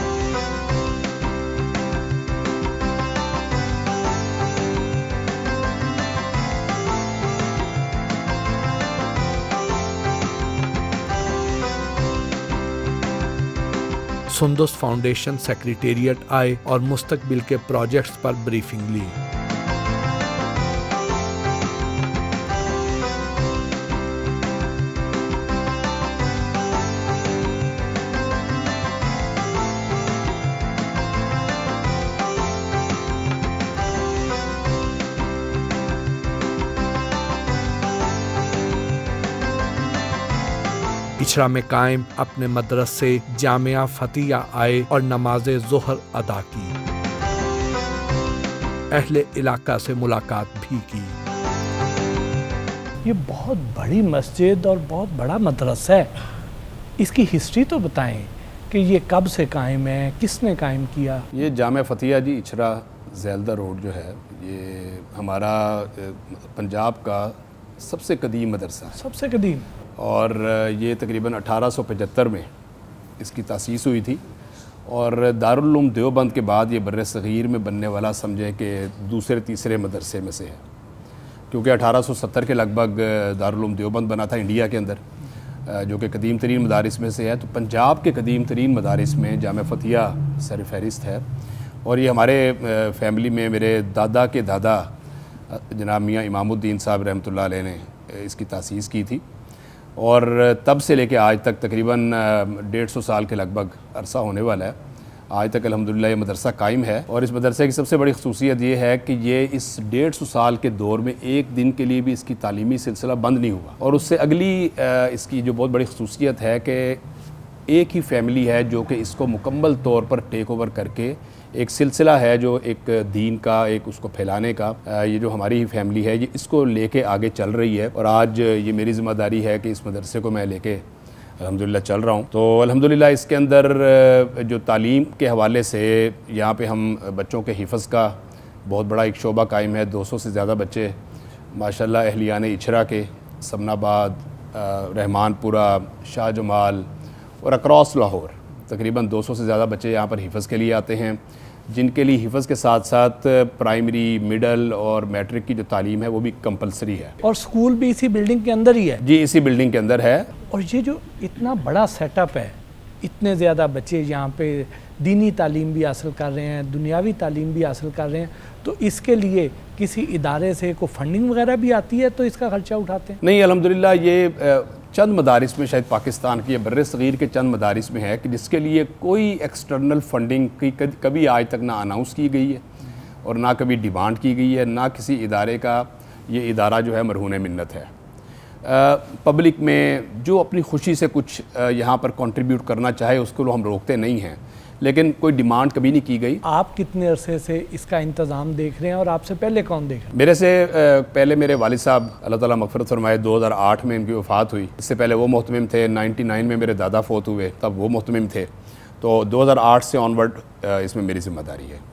सुंदुस फाउंडेशन सेक्रेटेरिएट आए और मुस्तकबिल के प्रोजेक्ट्स पर ब्रीफिंग ली। इछरा में कायम अपने मदरसे जामिया फतिया आए और नमाज ज़ोहर अदा की। अहले इलाका से मुलाकात भी की। ये बहुत बड़ी मस्जिद और बहुत बड़ा मदरसा है, इसकी हिस्ट्री तो बताएं कि ये कब से कायम है, किसने कायम किया? ये जामिया फतिया जी इछरा ज़ैलदा रोड जो है, ये हमारा पंजाब का सबसे कदीम मदरसा है। सबसे कदीम। और ये तकरीबन अठारह सौ पचहत्तर में इसकी तासीस हुई थी और दारुल उलूम देवबंद के बाद ये बर्रे सग़ीर में बनने वाला समझें कि दूसरे तीसरे मदरसे में से है, क्योंकि अठारह सौ सत्तर के लगभग दारुल उलूम देवबंद बना था इंडिया के अंदर, जो कि कदीम तरीन मदारिस में से है। तो पंजाब के कदीम तरीन मदारिस में जामिया फतिया सर फहरिस्त है। और ये हमारे फैमिली में मेरे दादा के दादा जनाब मियाँ इमामुद्दीन साहब रहमतुल्लाह अलैह ने इसकी तासीस की थी और तब से लेके आज तक तकरीबन डेढ़ सौ साल के लगभग अरसा होने वाला है। आज तक अल्हम्दुलिल्लाह ये मदरसा कायम है। और इस मदरसे की सबसे बड़ी खसूसियत ये है कि ये इस डेढ़ सौ साल के दौर में एक दिन के लिए भी इसकी तालीमी सिलसिला बंद नहीं हुआ। और उससे अगली इसकी जो बहुत बड़ी खसूसियत है कि एक ही फैमिली है जो कि इसको मुकम्मल तौर पर टेक ओवर करके एक सिलसिला है जो एक दीन का, एक उसको फैलाने का, ये जो हमारी ही फैमिली है ये इसको लेके आगे चल रही है। और आज ये मेरी ज़िम्मेदारी है कि इस मदरसे को मैं लेके अल्हम्दुलिल्लाह चल रहा हूँ। तो अल्हम्दुलिल्लाह इसके अंदर जो तालीम के हवाले से यहाँ पे हम बच्चों के हिफ़्ज़ का बहुत बड़ा एक शोबा कायम है। दो सौ से ज़्यादा बच्चे माशाल्लाह अहलियान इछरा के, समनाबाद, रहमानपुरा, शाह जमाल और अक्रॉस लाहौर तकरीबन दो सौ से ज़्यादा बच्चे यहाँ पर हिफ़्ज़ के लिए आते हैं, जिनके लिए हिफ़्ज़ के साथ साथ प्राइमरी, मिडल और मैट्रिक की जो तालीम है वो भी कंपलसरी है। और स्कूल भी इसी बिल्डिंग के अंदर ही है? जी, इसी बिल्डिंग के अंदर है। और ये जो इतना बड़ा सेटअप है, इतने ज़्यादा बच्चे यहाँ पे दीनी तालीम भी हासिल कर रहे हैं, दुनियावी तालीम भी हासिल कर रहे हैं, तो इसके लिए किसी इदारे से कोई फंडिंग वगैरह भी आती है तो इसका खर्चा उठाते हैं? नहीं, अल्हम्दुलिल्लाह ये चंद मदारिस में, शायद पाकिस्तान की बर्रे सग़ीर के चंद मदारिस में है कि जिसके लिए कोई एक्सटर्नल फंडिंग की कभी आज तक ना अनाउंस की गई है और ना कभी डिमांड की गई है, ना किसी इदारे का ये इदारा जो है मरहून मिन्नत है। पब्लिक में जो अपनी खुशी से कुछ यहाँ पर कंट्रीब्यूट करना चाहे उसको हम रोकते नहीं हैं, लेकिन कोई डिमांड कभी नहीं की गई। आप कितने अरसे से इसका इंतज़ाम देख रहे हैं और आपसे पहले कौन देख रहे हैं? मेरे से पहले मेरे वालिद साहब अल्लाह ताला मग़फ़िरत फरमाए दो हज़ार आठ में इनकी वफ़ात हुई। इससे पहले वो मोहतमिम थे। निन्यानवे में मेरे दादा फोत हुए, तब वो मोहतमिम थे। तो दो हज़ार आठ से ऑनवर्ड इसमें मेरी ज़िम्मेदारी है।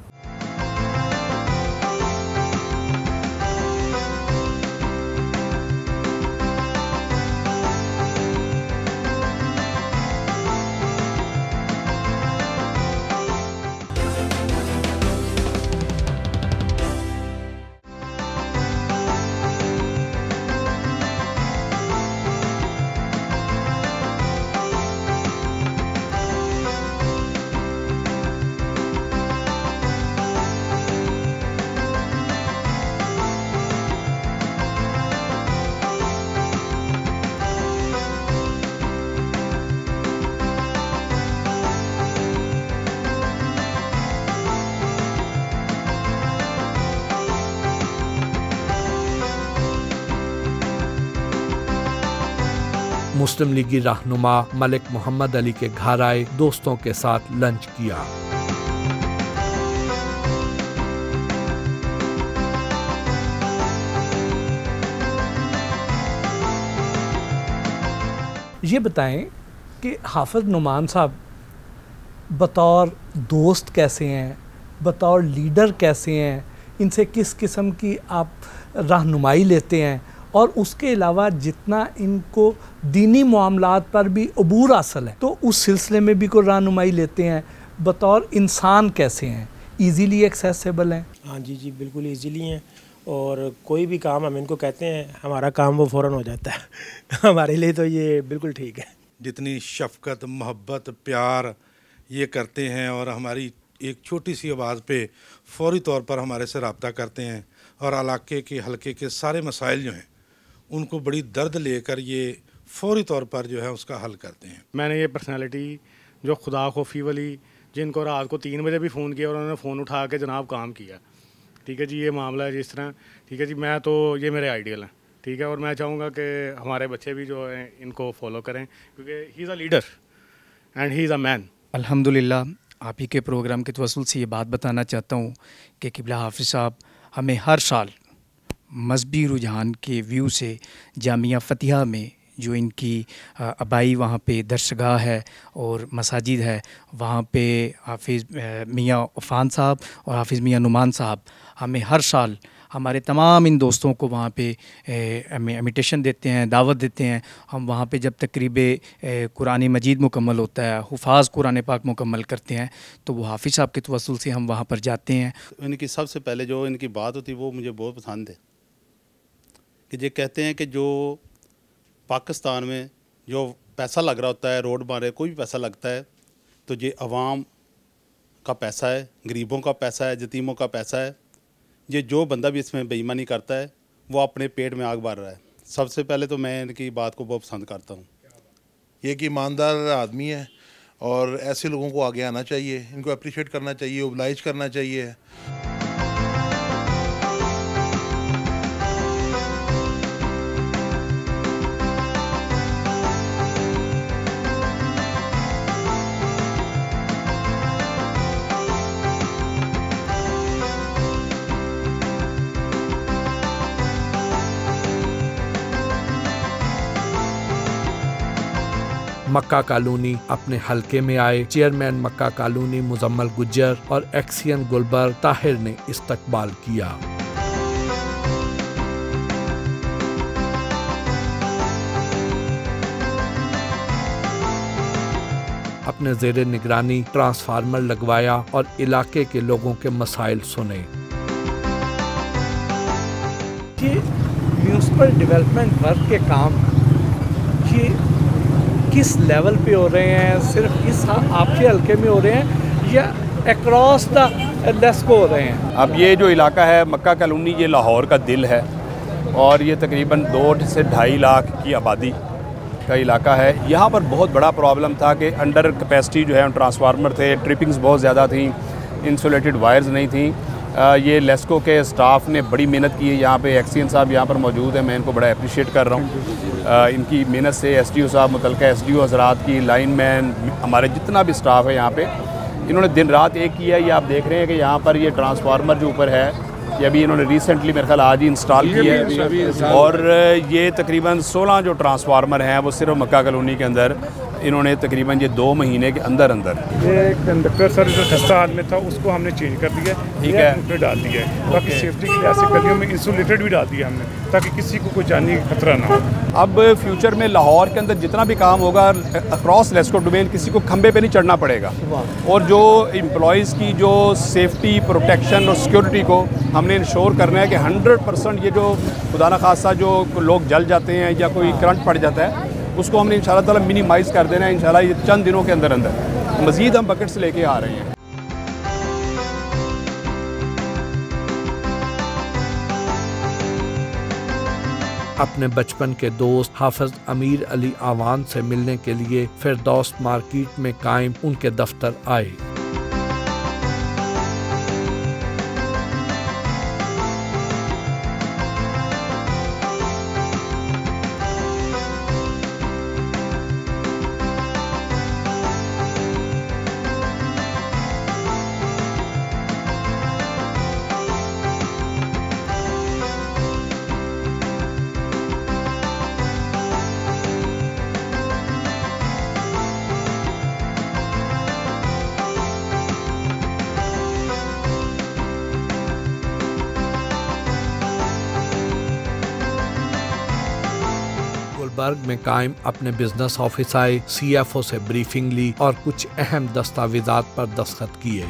मुस्लिम लीगी रहनुमा मलिक मोहम्मद अली के घर आए, दोस्तों के साथ लंच किया। ये बताएं कि हाफिज नुमान साहब बतौर दोस्त कैसे हैं, बतौर लीडर कैसे हैं, इनसे किस किस्म की आप रहनुमाई लेते हैं, और उसके अलावा जितना इनको दीनी मामलात पर भी अबूर हासिल है तो उस सिलसिले में भी कोई रहनुमाई लेते हैं, बतौर इंसान कैसे हैं, ईज़िली एक्सेसिबल हैं? हाँ जी जी बिल्कुल ईज़िली हैं, और कोई भी काम हम इनको कहते हैं हमारा काम वो फ़ौरन हो जाता है। हमारे लिए तो ये बिल्कुल ठीक है। जितनी शफ़क़त, मोहब्बत, प्यार ये करते हैं और हमारी एक छोटी सी आवाज़ पे फ़ौरी तौर पर हमारे से रब्ता करते हैं और इलाके के हलके के सारे मसाइल जो हैं उनको बड़ी दर्द लेकर ये फ़ौरी तौर पर जो है उसका हल करते हैं। मैंने ये पर्सनालिटी जो खुदा खौफी वाली, जिनको रात को तीन बजे भी फ़ोन किया और उन्होंने फ़ोन उठा के जनाब काम किया, ठीक है जी ये मामला है जिस तरह, ठीक है जी मैं तो ये मेरे आइडियल हैं, ठीक है, और मैं चाहूँगा कि हमारे बच्चे भी जो हैं इनको फॉलो करें, क्योंकि he is a leader and he is a man. अल्हम्दुलिल्लाह, आप ही के प्रोग्राम के तवस्सुल से ये बात बताना चाहता हूँ कि क़िबला हाफ़िज़ साहब हमें हर साल मज़हबी रुझान के व्यू से जामिया फ़तिहा में जो इनकी आबाई वहाँ पे दर्सगाह है और मसाजिद है, वहाँ पे हाफ़िज़ मियाँ अफ़ान साहब और हाफ़िज़ मियाँ नुमान साहब हमें हर साल हमारे तमाम इन दोस्तों को वहाँ पे इमिटेशन देते हैं, दावत देते हैं। हम वहाँ पे जब तकरीबे कुरान मजीद मुकम्मल होता है, हुफ़ाज़ कुरान पाक मुकम्मल करते हैं, तो वो हाफ़िज़ साहब के तवस्सुल से हम वहाँ पर जाते हैं। इनकी सबसे पहले जो इनकी बात होती है वो मुझे बहुत पसंद है कि ये कहते हैं कि जो पाकिस्तान में जो पैसा लग रहा होता है, रोड मारे कोई भी पैसा लगता है, तो ये अवाम का पैसा है, गरीबों का पैसा है, यतीमों का पैसा है। ये जो बंदा भी इसमें बेईमानी करता है वो अपने पेट में आग बार रहा है। सबसे पहले तो मैं इनकी बात को बहुत पसंद करता हूँ। ये कि ईमानदार आदमी है और ऐसे लोगों को आगे आना चाहिए, इनको अप्रिशिएट करना चाहिए, ओबलाइज करना चाहिए। मक्का कॉलोनी अपने हलके में आए चेयरमैन मक्का कॉलोनी मुजम्मल गुज्जर और एक्सियन गुलबर्ग ताहिर ने इस्तकबाल किया। अपने जेरे निगरानी ट्रांसफार्मर लगवाया और इलाके के लोगों के मसाइल सुने। ये म्यूनिसिपल डेवलपमेंट वर्क के काम ये किस लेवल पे हो रहे हैं? सिर्फ इस आपके हल्के में हो रहे हैं या अक्रॉस द लेस्को हो रहे हैं? अब ये जो इलाका है मक्का कॉलोनी, ये लाहौर का दिल है और ये तकरीबन दो से ढाई लाख की आबादी का इलाका है। यहाँ पर बहुत बड़ा प्रॉब्लम था कि अंडर कैपेसिटी जो है ट्रांसफार्मर थे, ट्रिपिंग्स बहुत ज़्यादा थी, इंसुलेटेड वायर्स नहीं थी। ये लेस्को के स्टाफ ने बड़ी मेहनत की है। यहाँ पे एक्सियन साहब यहाँ पर मौजूद है, मैं इनको बड़ा अप्रिशिएट कर रहा हूँ। इनकी मेहनत से एस डी ओ साहब, मुतलका एस डी ओ हज़रात की, लाइनमैन, हमारे जितना भी स्टाफ है यहाँ पे, इन्होंने दिन रात एक किया है। ये आप देख रहे हैं कि यहाँ पर ये ट्रांसफार्मर जो ऊपर है ये अभी इन्होंने रिसेंटली मेरे ख्याल आज ही इंस्टॉल किया है और ये तकरीबन सोलह जो ट्रांसफार्मर हैं वो सिर्फ मक्का कॉलोनी के अंदर इन्होंने तकरीबन ये दो महीने के अंदर अंदर ये कंडक्टर सर जो खस्ता हाल में था उसको हमने चेंज कर दिया, ठीक है, उसमें डाल दिया है। बाकी सेफ्टी के लिए ऐसे गलियों में इंसुलेटेड भी डाल दिया हमने ताकि किसी को कोई जानी खतरा ना हो। अब फ्यूचर में लाहौर के अंदर जितना भी काम होगा अक्रॉस लेस्को डोमेन किसी को खंबे पे नहीं चढ़ना पड़ेगा और जो एम्प्लॉयज़ की जो सेफ्टी, प्रोटेक्शन और सिक्योरिटी को हमने इंश्योर करना है कि हंड्रेड परसेंट ये जो खुदा न खासा जो लोग जल जाते हैं या कोई करंट पड़ जाता है उसको हमने इंशाल्लाह ताला मिनिमाइज़ कर देना है। इंशाल्लाह ये चंद दिनों के अंदर अंदर मज़ीद हम बकेट्स लेके आ रहे हैं। अपने बचपन के दोस्त हाफिज अमीर अली आवान से मिलने के लिए फिरदौस मार्केट में कायम उनके दफ्तर आए। गुलबर्ग में कायम अपने बिजनेस ऑफिस आए, सी एफ ओ से ब्रीफिंग ली और कुछ अहम दस्तावेजात पर दस्तखत किए।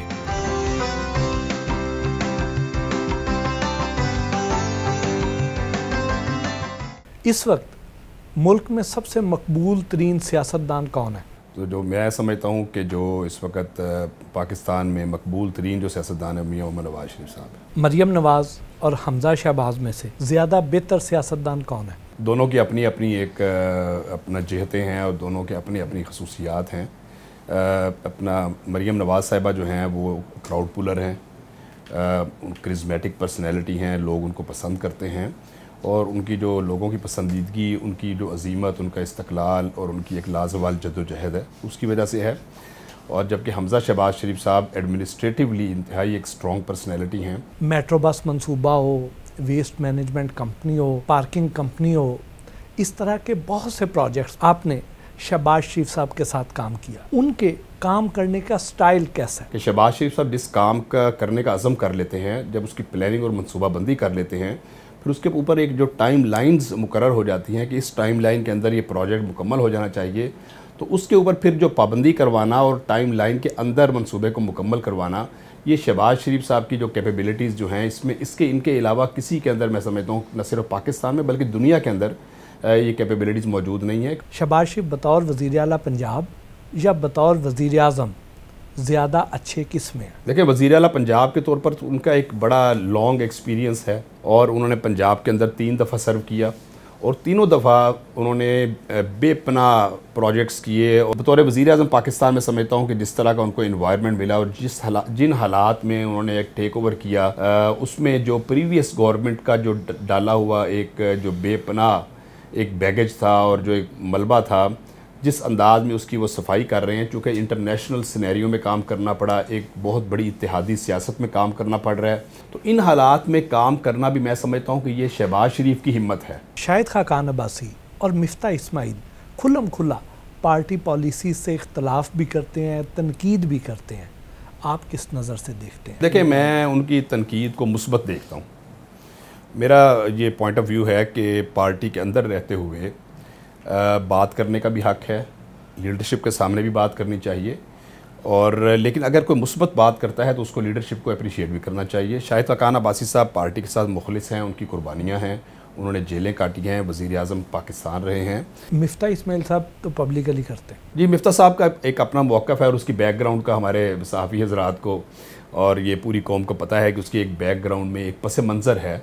इस वक्त मुल्क में सबसे मकबूल तरीन सियासतदान कौन है? तो जो मैं समझता हूँ कि जो इस वक्त पाकिस्तान में मकबूल तरीन जो सियासतदान है मियाँ उमर नवाज शरीफ साहब। मरियम नवाज और हमजा शहबाज में से ज़्यादा बेहतर सियासतदान कौन है? दोनों की अपनी अपनी एक अपना जहतें हैं और दोनों के अपनी अपनी खसूसियात हैं। अपना मरियम नवाज साहिबा जो हैं वो क्राउड पुलर हैं, क्रिज्मेटिक पर्सनैलिटी हैं, लोग उनको पसंद करते हैं और उनकी जो लोगों की पसंदीदगी, उनकी जो अजीमत, उनका इस्तक़लाल और उनकी एक लाजवाल जद्दोजहद है, उसकी वजह से है। और जबकि हमज़ा शहबाज शरीफ साहब एडमिनिस्ट्रेटिवली इंतहाई एक स्ट्रॉन्ग पर्सनैलिटी हैं। मेट्रो बस मंसूबा हो, वेस्ट मैनेजमेंट कंपनी हो, पार्किंग कंपनी हो, इस तरह के बहुत से प्रोजेक्ट्स आपने शहबाज शरीफ साहब के साथ काम किया। उनके काम करने का स्टाइल कैसा है? कि शहबाज शरीफ साहब जिस काम का करने का अज़म कर लेते हैं, जब उसकी प्लानिंग और मनसूबाबंदी कर लेते हैं, फिर उसके ऊपर एक जो टाइम लाइन्स मुकर्रर हो जाती हैं कि इस टाइम लाइन के अंदर ये प्रोजेक्ट मुकम्मल हो जाना चाहिए, तो उसके ऊपर फिर जो पाबंदी करवाना और टाइम लाइन के अंदर मंसूबे को मुकम्मल करवाना, ये शहबाज शरीफ साहब की जो कैपेबिलिटीज़ जो हैं, इसमें इसके इनके अलावा किसी के अंदर मैं समझता हूँ न सिर्फ पाकिस्तान में बल्कि दुनिया के अंदर ये कैपेबिलिटीज़ मौजूद नहीं है। शहबाज शरीफ बतौर वज़ीर आला पंजाब या बतौर वज़ीर आज़म ज़्यादा अच्छे किस में? देखिए, वज़ीर आला पंजाब के तौर पर तो उनका एक बड़ा लॉन्ग एक्सपीरियंस है और उन्होंने पंजाब के अंदर तीन दफ़ा सर्व किया और तीनों दफ़ा उन्होंने बेपनाह प्रोजेक्ट्स किए। और बतौर वज़ीर आज़म पाकिस्तान में समझता हूँ कि जिस तरह का उनको इन्वायरमेंट मिला और जिस हाला जिन हालात में उन्होंने एक टेक ओवर किया, उसमें जो प्रीवियस गवर्नमेंट का जो डाला हुआ एक जो बेपनाह एक बैगेज था और जो एक मलबा था, जिस अंदाज में उसकी वो सफाई कर रहे हैं, चूँकि इंटरनेशनल सिनेरियो में काम करना पड़ा, एक बहुत बड़ी इत्तेहादी सियासत में काम करना पड़ रहा है, तो इन हालात में काम करना भी मैं समझता हूँ कि ये शहबाज शरीफ की हिम्मत है। शाहिद खाकान अब्बासी और मिफ्ता इस्माइल खुल्लम खुल्ला पार्टी पॉलिसी से इख्तलाफ भी करते हैं, तनकीद भी करते हैं, आप किस नज़र से देखते हैं? देखिए, मैं उनकी तनकीद को मुस्बत देखता हूँ। मेरा ये पॉइंट ऑफ व्यू है कि पार्टी के अंदर रहते हुए आ, बात करने का भी हक़ है, लीडरशिप के सामने भी बात करनी चाहिए, और लेकिन अगर कोई मुस्बत बात करता है तो उसको लीडरशिप को अप्रिशिएट भी करना चाहिए। शाहिद खाकान अब्बासी साहब पार्टी के साथ मुखलिस हैं, उनकी कुर्बानियाँ हैं, उन्होंने जेलें काटी हैं, वज़ीर आज़म पाकिस्तान रहे हैं। मिफ्ता इस्माइल साहब तो पब्लिकली करते हैं। जी, मिफ्ता साहब का एक अपना मौक़िफ़ है और उसकी बैकग्राउंड का हमारे सहाफ़ी हज़रात को और ये पूरी कौम को पता है कि उसकी एक बैकग्राउंड में एक पस मंज़र है।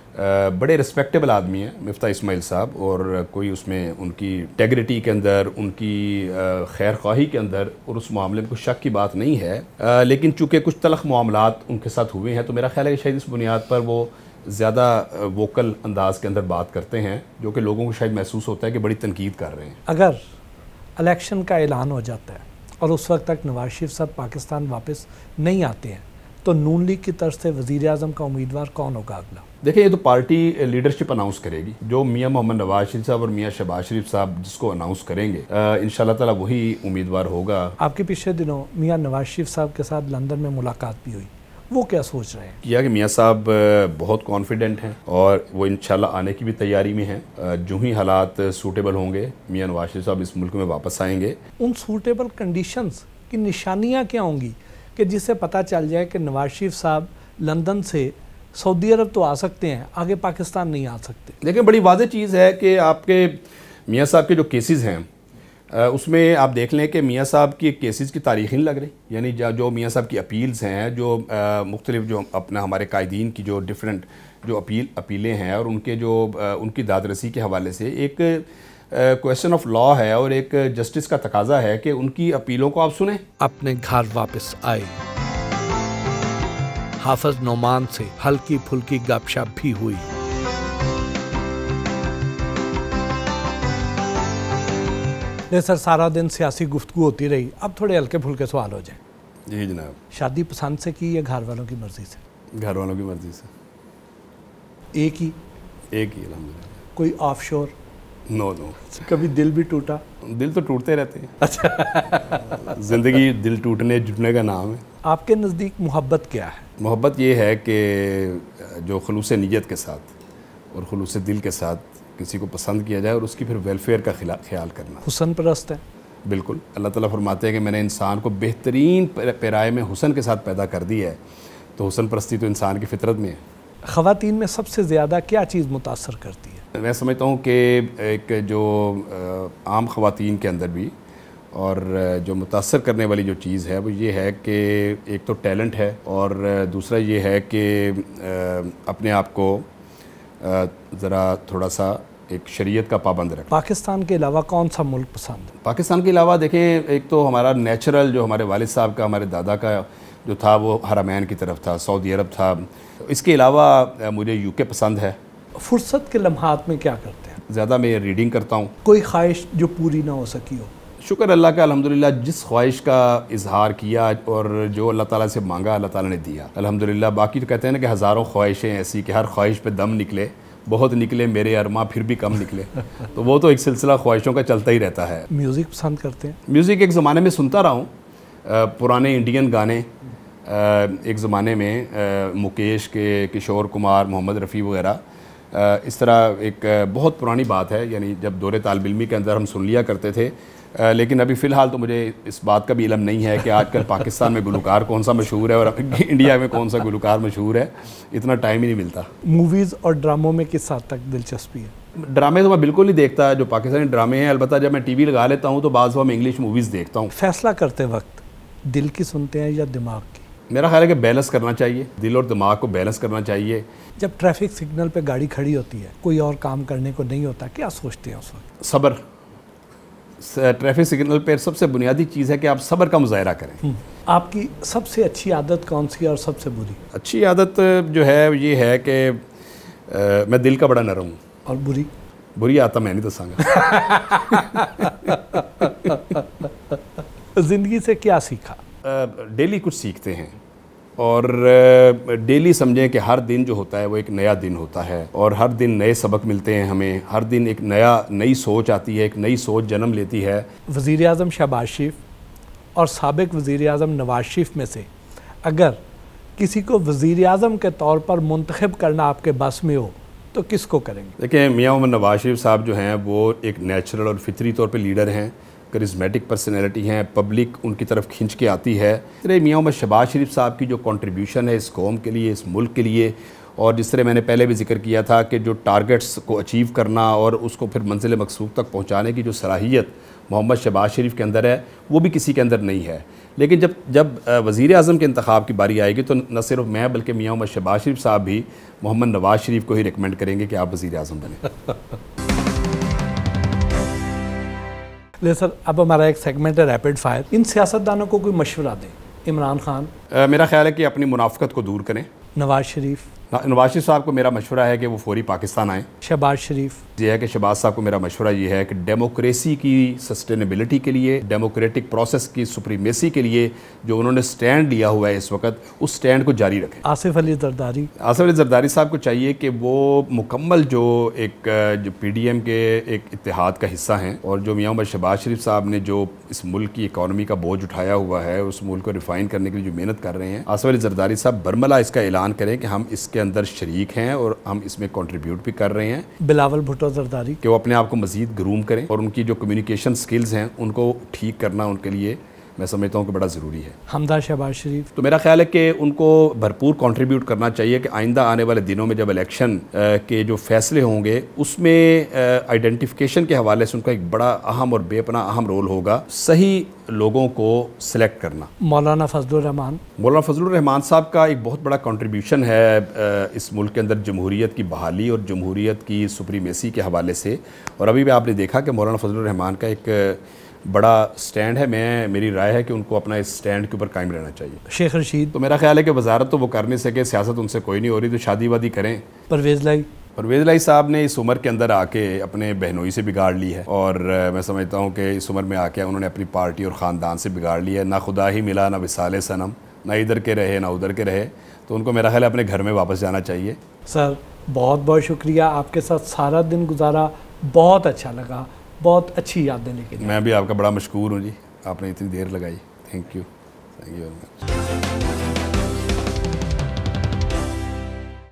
बड़े रिस्पेक्टेबल आदमी हैं मिफ्ता इस्माइल साहब, और कोई उसमें उनकी इंटेग्रिटी के अंदर, उनकी खैर ख्वाही के अंदर और उस मामले में कुछ शक की बात नहीं है। लेकिन चूँकि कुछ तलख़ मामलात उनके साथ हुए हैं, तो मेरा ख्याल है कि शायद इस बुनियाद पर वो ज़्यादा वोकल अंदाज के अंदर बात करते हैं, जो कि लोगों को शायद महसूस होता है कि बड़ी तनकीद कर रहे हैं। अगर इलेक्शन का ऐलान हो जाता है और उस वक्त तक नवाज शरीफ साहब पाकिस्तान वापस नहीं आते हैं, तो नून लीग की तरफ से वज़ीर आज़म का उम्मीदवार कौन होगा अगला? देखिए, ये तो पार्टी लीडरशिप अनाउंस करेगी। जो मियां मोहम्मद नवाज शरीफ साहब और मियां शहबाज शरीफ साहब जिसको अनाउंस करेंगे, इंशाल्लाह ताला वही उम्मीदवार होगा। आपके पिछले दिनों मियां नवाज शरीफ साहब के साथ लंदन में मुलाकात भी हुई, वो क्या सोच रहे हैं? किया कि मियां साहब बहुत कॉन्फिडेंट हैं और वो इंशाल्लाह आने की भी तैयारी में हैं। जो ही हालात सूटेबल होंगे, मियां नवाज शरीफ साहब इस मुल्क में वापस आएंगे। उन सूटेबल कंडीशंस की निशानियाँ क्या होंगी कि जिससे पता चल जाए कि नवाज शरीफ साहब लंदन से सऊदी अरब तो आ सकते हैं, आगे पाकिस्तान नहीं आ सकते? लेकिन बड़ी वाज़ेह चीज़ है कि आपके मियां साहब के जो केसेस हैं, उसमें आप देख लें कि मियां साहब की केसेस की तारीख़ नहीं लग रही। यानी जो मियां साहब की अपील्स हैं, जो मुख्तलिफ जो अपना हमारे कायदीन की जो डिफरेंट जो अपील अपीलें हैं और उनके जो उनकी दादरसी के हवाले से एक क्वेश्चन ऑफ लॉ है और एक जस्टिस का तकाजा है कि उनकी अपीलों को आप सुने। अपने घर वापस आए, हाफिज नोमान से हल्की फुल्की गपशप भी हुई। नहीं सर, सारा दिन सियासी गुफ्तगू होती रही, अब थोड़े हल्के फुल्के सवाल हो जाए। जी जनाब। शादी पसंद से की या घर वालों की मर्जी से? घर वालों की मर्जी से। एक ही? एक ही अल्हम्दुलिल्लाह। कोई ऑफशोर? No no. कभी दिल भी टूटा? दिल तो टूटते रहते हैं। अच्छा। ज़िंदगी दिल टूटने जुटने का नाम है। आपके नज़दीक मोहब्बत क्या है? मोहब्बत ये है कि जो खुलूस नीयत के साथ और खुलूस दिल के साथ किसी को पसंद किया जाए और उसकी फिर वेलफेयर का ख्याल करना। हुस्न परस्त है? बिल्कुल। अल्लाह ताला फरमाते हैं कि मैंने इंसान को बेहतरीन पैराए में हुस्न के साथ पैदा कर दी है, तो हुस्न परस्ती तो इंसान की फितरत में है। ख़वातीन में सबसे ज़्यादा क्या चीज़ मुतासर करती है? मैं समझता हूँ कि एक जो आम ख़वातीन के अंदर भी और जो मुतासर करने वाली जो चीज़ है वो ये है कि एक तो टैलेंट है और दूसरा ये है कि अपने आप को ज़रा थोड़ा सा एक शरीयत का पाबंद रखें। पाकिस्तान के अलावा कौन सा मुल्क पसंद है? पाकिस्तान के अलावा देखें, एक तो हमारा नेचुरल जो हमारे वालिद साहब का, हमारे दादा का जो था वो हरमैन की तरफ था, सऊदी अरब था। इसके अलावा मुझे यूके पसंद है फुर्सत के लम्हात में क्या करते हैं? ज़्यादा मैं रीडिंग करता हूँ। कोई ख्वाहिश जो पूरी ना हो सकी हो? शुक्र अल्लाह का, अल्हम्दुलिल्लाह जिस ख्वाहिश का इजहार किया और जो अल्लाह ताला से मांगा अल्लाह ताला ने दिया, अल्हम्दुलिल्लाह। बाकी तो कहते हैं ना कि हज़ारों ख्वाहिशें ऐसी कि हर ख्वाहिश पे दम निकले, बहुत निकले मेरे अरमा फिर भी कम निकले। तो वो तो एक सिलसिला ख्वाहिशों का चलता ही रहता है। म्यूज़िक पसंद करते हैं? म्यूज़िक एक ज़माने में सुनता रहा हूँ, पुराने इंडियन गाने। एक ज़माने में मुकेश के, किशोर कुमार, मोहम्मद रफ़ी वगैरह, इस तरह एक बहुत पुरानी बात है, यानी जब दौरे तालिब इल्मी के अंदर हम सुन लिया करते थे। लेकिन अभी फ़िलहाल तो मुझे इस बात का भी इल्म नहीं है कि आजकल पाकिस्तान में गुलकार कौन सा मशहूर है और इंडिया में कौन सा गुलकार मशहूर है, इतना टाइम ही नहीं मिलता। मूवीज़ और ड्रामों में किस हद तक दिलचस्पी है? ड्रामे तो मैं बिल्कुल नहीं देखता, जो पाकिस्तानी ड्रामे हैं। अलबत्ता जब मैं टीवी लगा लेता हूँ तो बाज़ मैं इंग्लिश मूवीज़ देखता हूँ। फैसला करते वक्त दिल की सुनते हैं या दिमाग की? मेरा ख्याल है कि बैलेंस करना चाहिए, दिल और दिमाग को बैलेंस करना चाहिए। जब ट्रैफिक सिग्नल पे गाड़ी खड़ी होती है, कोई और काम करने को नहीं होता, क्या सोचते हैं उस वक्त? सब्र। ट्रैफिक सिग्नल पर सबसे बुनियादी चीज़ है कि आप सब्र का मुजाहरा करें। आपकी सबसे अच्छी आदत कौन सी है और सबसे बुरी? अच्छी आदत जो है ये है कि मैं दिल का बड़ा नरम हूँ। और बुरी? बुरी आता मैं नहीं दसांगा। ज़िंदगी से क्या सीखा? डेली कुछ सीखते हैं और डेली समझें कि हर दिन जो होता है वो एक नया दिन होता है और हर दिन नए सबक मिलते हैं हमें। हर दिन एक नया नई सोच आती है, एक नई सोच जन्म लेती है। वज़ीर आज़म शहबाज शरीफ और साबिक़ वज़ीर आज़म नवाज शरीफ में से अगर किसी को वज़ीर आज़म के तौर पर मुंतखब करना आपके बस में हो तो किसको करेंगे? देखिए, मियाँ मोहम्मद नवाज शरीफ साहब जो हैं वो एक नेचुरल और फितरी तौर पे लीडर हैं, करिस्मेटिक पर्सनैलिटी हैं, पब्लिक उनकी तरफ खींच के आती है। तरह मियाँ मोहम्मद शहबाज शरीफ साहब की जो कंट्रीब्यूशन है इस कौम के लिए, इस मुल्क के लिए, और जिस तरह मैंने पहले भी जिक्र किया था कि जो टारगेट्स को अचीव करना और उसको फिर मंजिल मकसूद तक पहुँचाने की जो सलाहियत मोहम्मद शहबाज शरीफ के अंदर है वो भी किसी के अंदर नहीं है। लेकिन जब जब वज़ीर आज़म के इंतखाब की बारी आएगी तो न सिर्फ मैं बल्कि मियाँ मोहम्मद शहबाज शरीफ साहब भी मोहम्मद नवाज शरीफ को ही रिकमेंड करेंगे कि आप वज़ीर आज़म बने। ले सर, अब हमारा एक सेगमेंट है रैपिड फायर। इन सियासतदानों को कोई मशवरा दें। इमरान खान, आ, मेरा ख्याल है कि अपनी मुनाफ़कत को दूर करें। नवाज शरीफ, नवाज शरीफ साहब को मेरा मशवरा है कि वो फौरी पाकिस्तान आएँ। शहबाज शरीफ, ये है कि शहबाज साहब को मेरा मशवरा ये है कि डेमोक्रेसी की सस्टेनेबिलिटी के लिए, डेमोक्रेटिक प्रोसेस की सुप्रीमेसी के लिए जो उन्होंने स्टैंड लिया हुआ है इस वक्त, उस स्टैंड को जारी रखें। आसिफ अली जरदारी, आसिफ अली जरदारी साहब को चाहिए कि वो मुकम्मल जो एक जो पी डी एम के एक इत्तेहाद का हिस्सा हैं और जो मियाँ मोहम्मद शहबाज शरीफ साहब ने जो इस मुल्क की इकॉनमी का बोझ उठाया हुआ है, उस मुल्क को रिफाइन करने के लिए जो मेहनत कर रहे हैं, आसिफ अली जरदारी साहब बरमला इसका ऐलान करें कि हम इसके अंदर शरीक हैं और हम इसमें कंट्रीब्यूट भी कर रहे हैं। बिलावल भुट्टो जरदारी, कि वो अपने आप को मज़ीद ग्रूम करें और उनकी जो कम्युनिकेशन स्किल्स हैं उनको ठीक करना उनके लिए मैं समझता हूँ कि बड़ा ज़रूरी है। हमदा शहबाज शरीफ, तो मेरा ख्याल है कि उनको भरपूर कंट्रीब्यूट करना चाहिए कि आइंदा आने वाले दिनों में जब इलेक्शन के जो फैसले होंगे उसमें आइडेंटिफिकेशन के हवाले से उनका एक बड़ा अहम और बेपनाह अहम रोल होगा, सही लोगों को सिलेक्ट करना। मौलाना फजलुर रहमान, मौलाना फजलुर रहमान साहब का एक बहुत बड़ा कंट्रीब्यूशन है इस मुल्क के अंदर जमहूरियत की बहाली और जमहूरियत की सुप्रीमेसी के हवाले से, और अभी भी आपने देखा कि मौलाना फजलुर रहमान का एक बड़ा स्टैंड है। मैं मेरी राय है कि उनको अपना इस स्टैंड के ऊपर कायम रहना चाहिए। शेख रशीद, तो मेरा ख्याल है कि वजारत तो वो कर नहीं सके, सियासत उनसे कोई नहीं हो रही, तो शादी वादी करें। परवेज़ लाई, परवेज़ लाई साहब ने इस उम्र के अंदर आके अपने बहनोई से बिगाड़ ली है और मैं समझता हूँ कि इस उम्र में आके उन्होंने अपनी पार्टी और ख़ानदान से बिगाड़ लिया है। ना खुदा ही मिला, ना विसाले सनम, ना इधर के रहे ना उधर के रहे, तो उनको मेरा ख्याल है अपने घर में वापस जाना चाहिए। सर बहुत बहुत शुक्रिया, आपके साथ सारा दिन गुजारा, बहुत अच्छा लगा, बहुत अच्छी याद देने के लिए। मैं भी आपका बड़ा मशकूर हूँ जी, आपने इतनी देर लगाई। Thank you, thank you very much.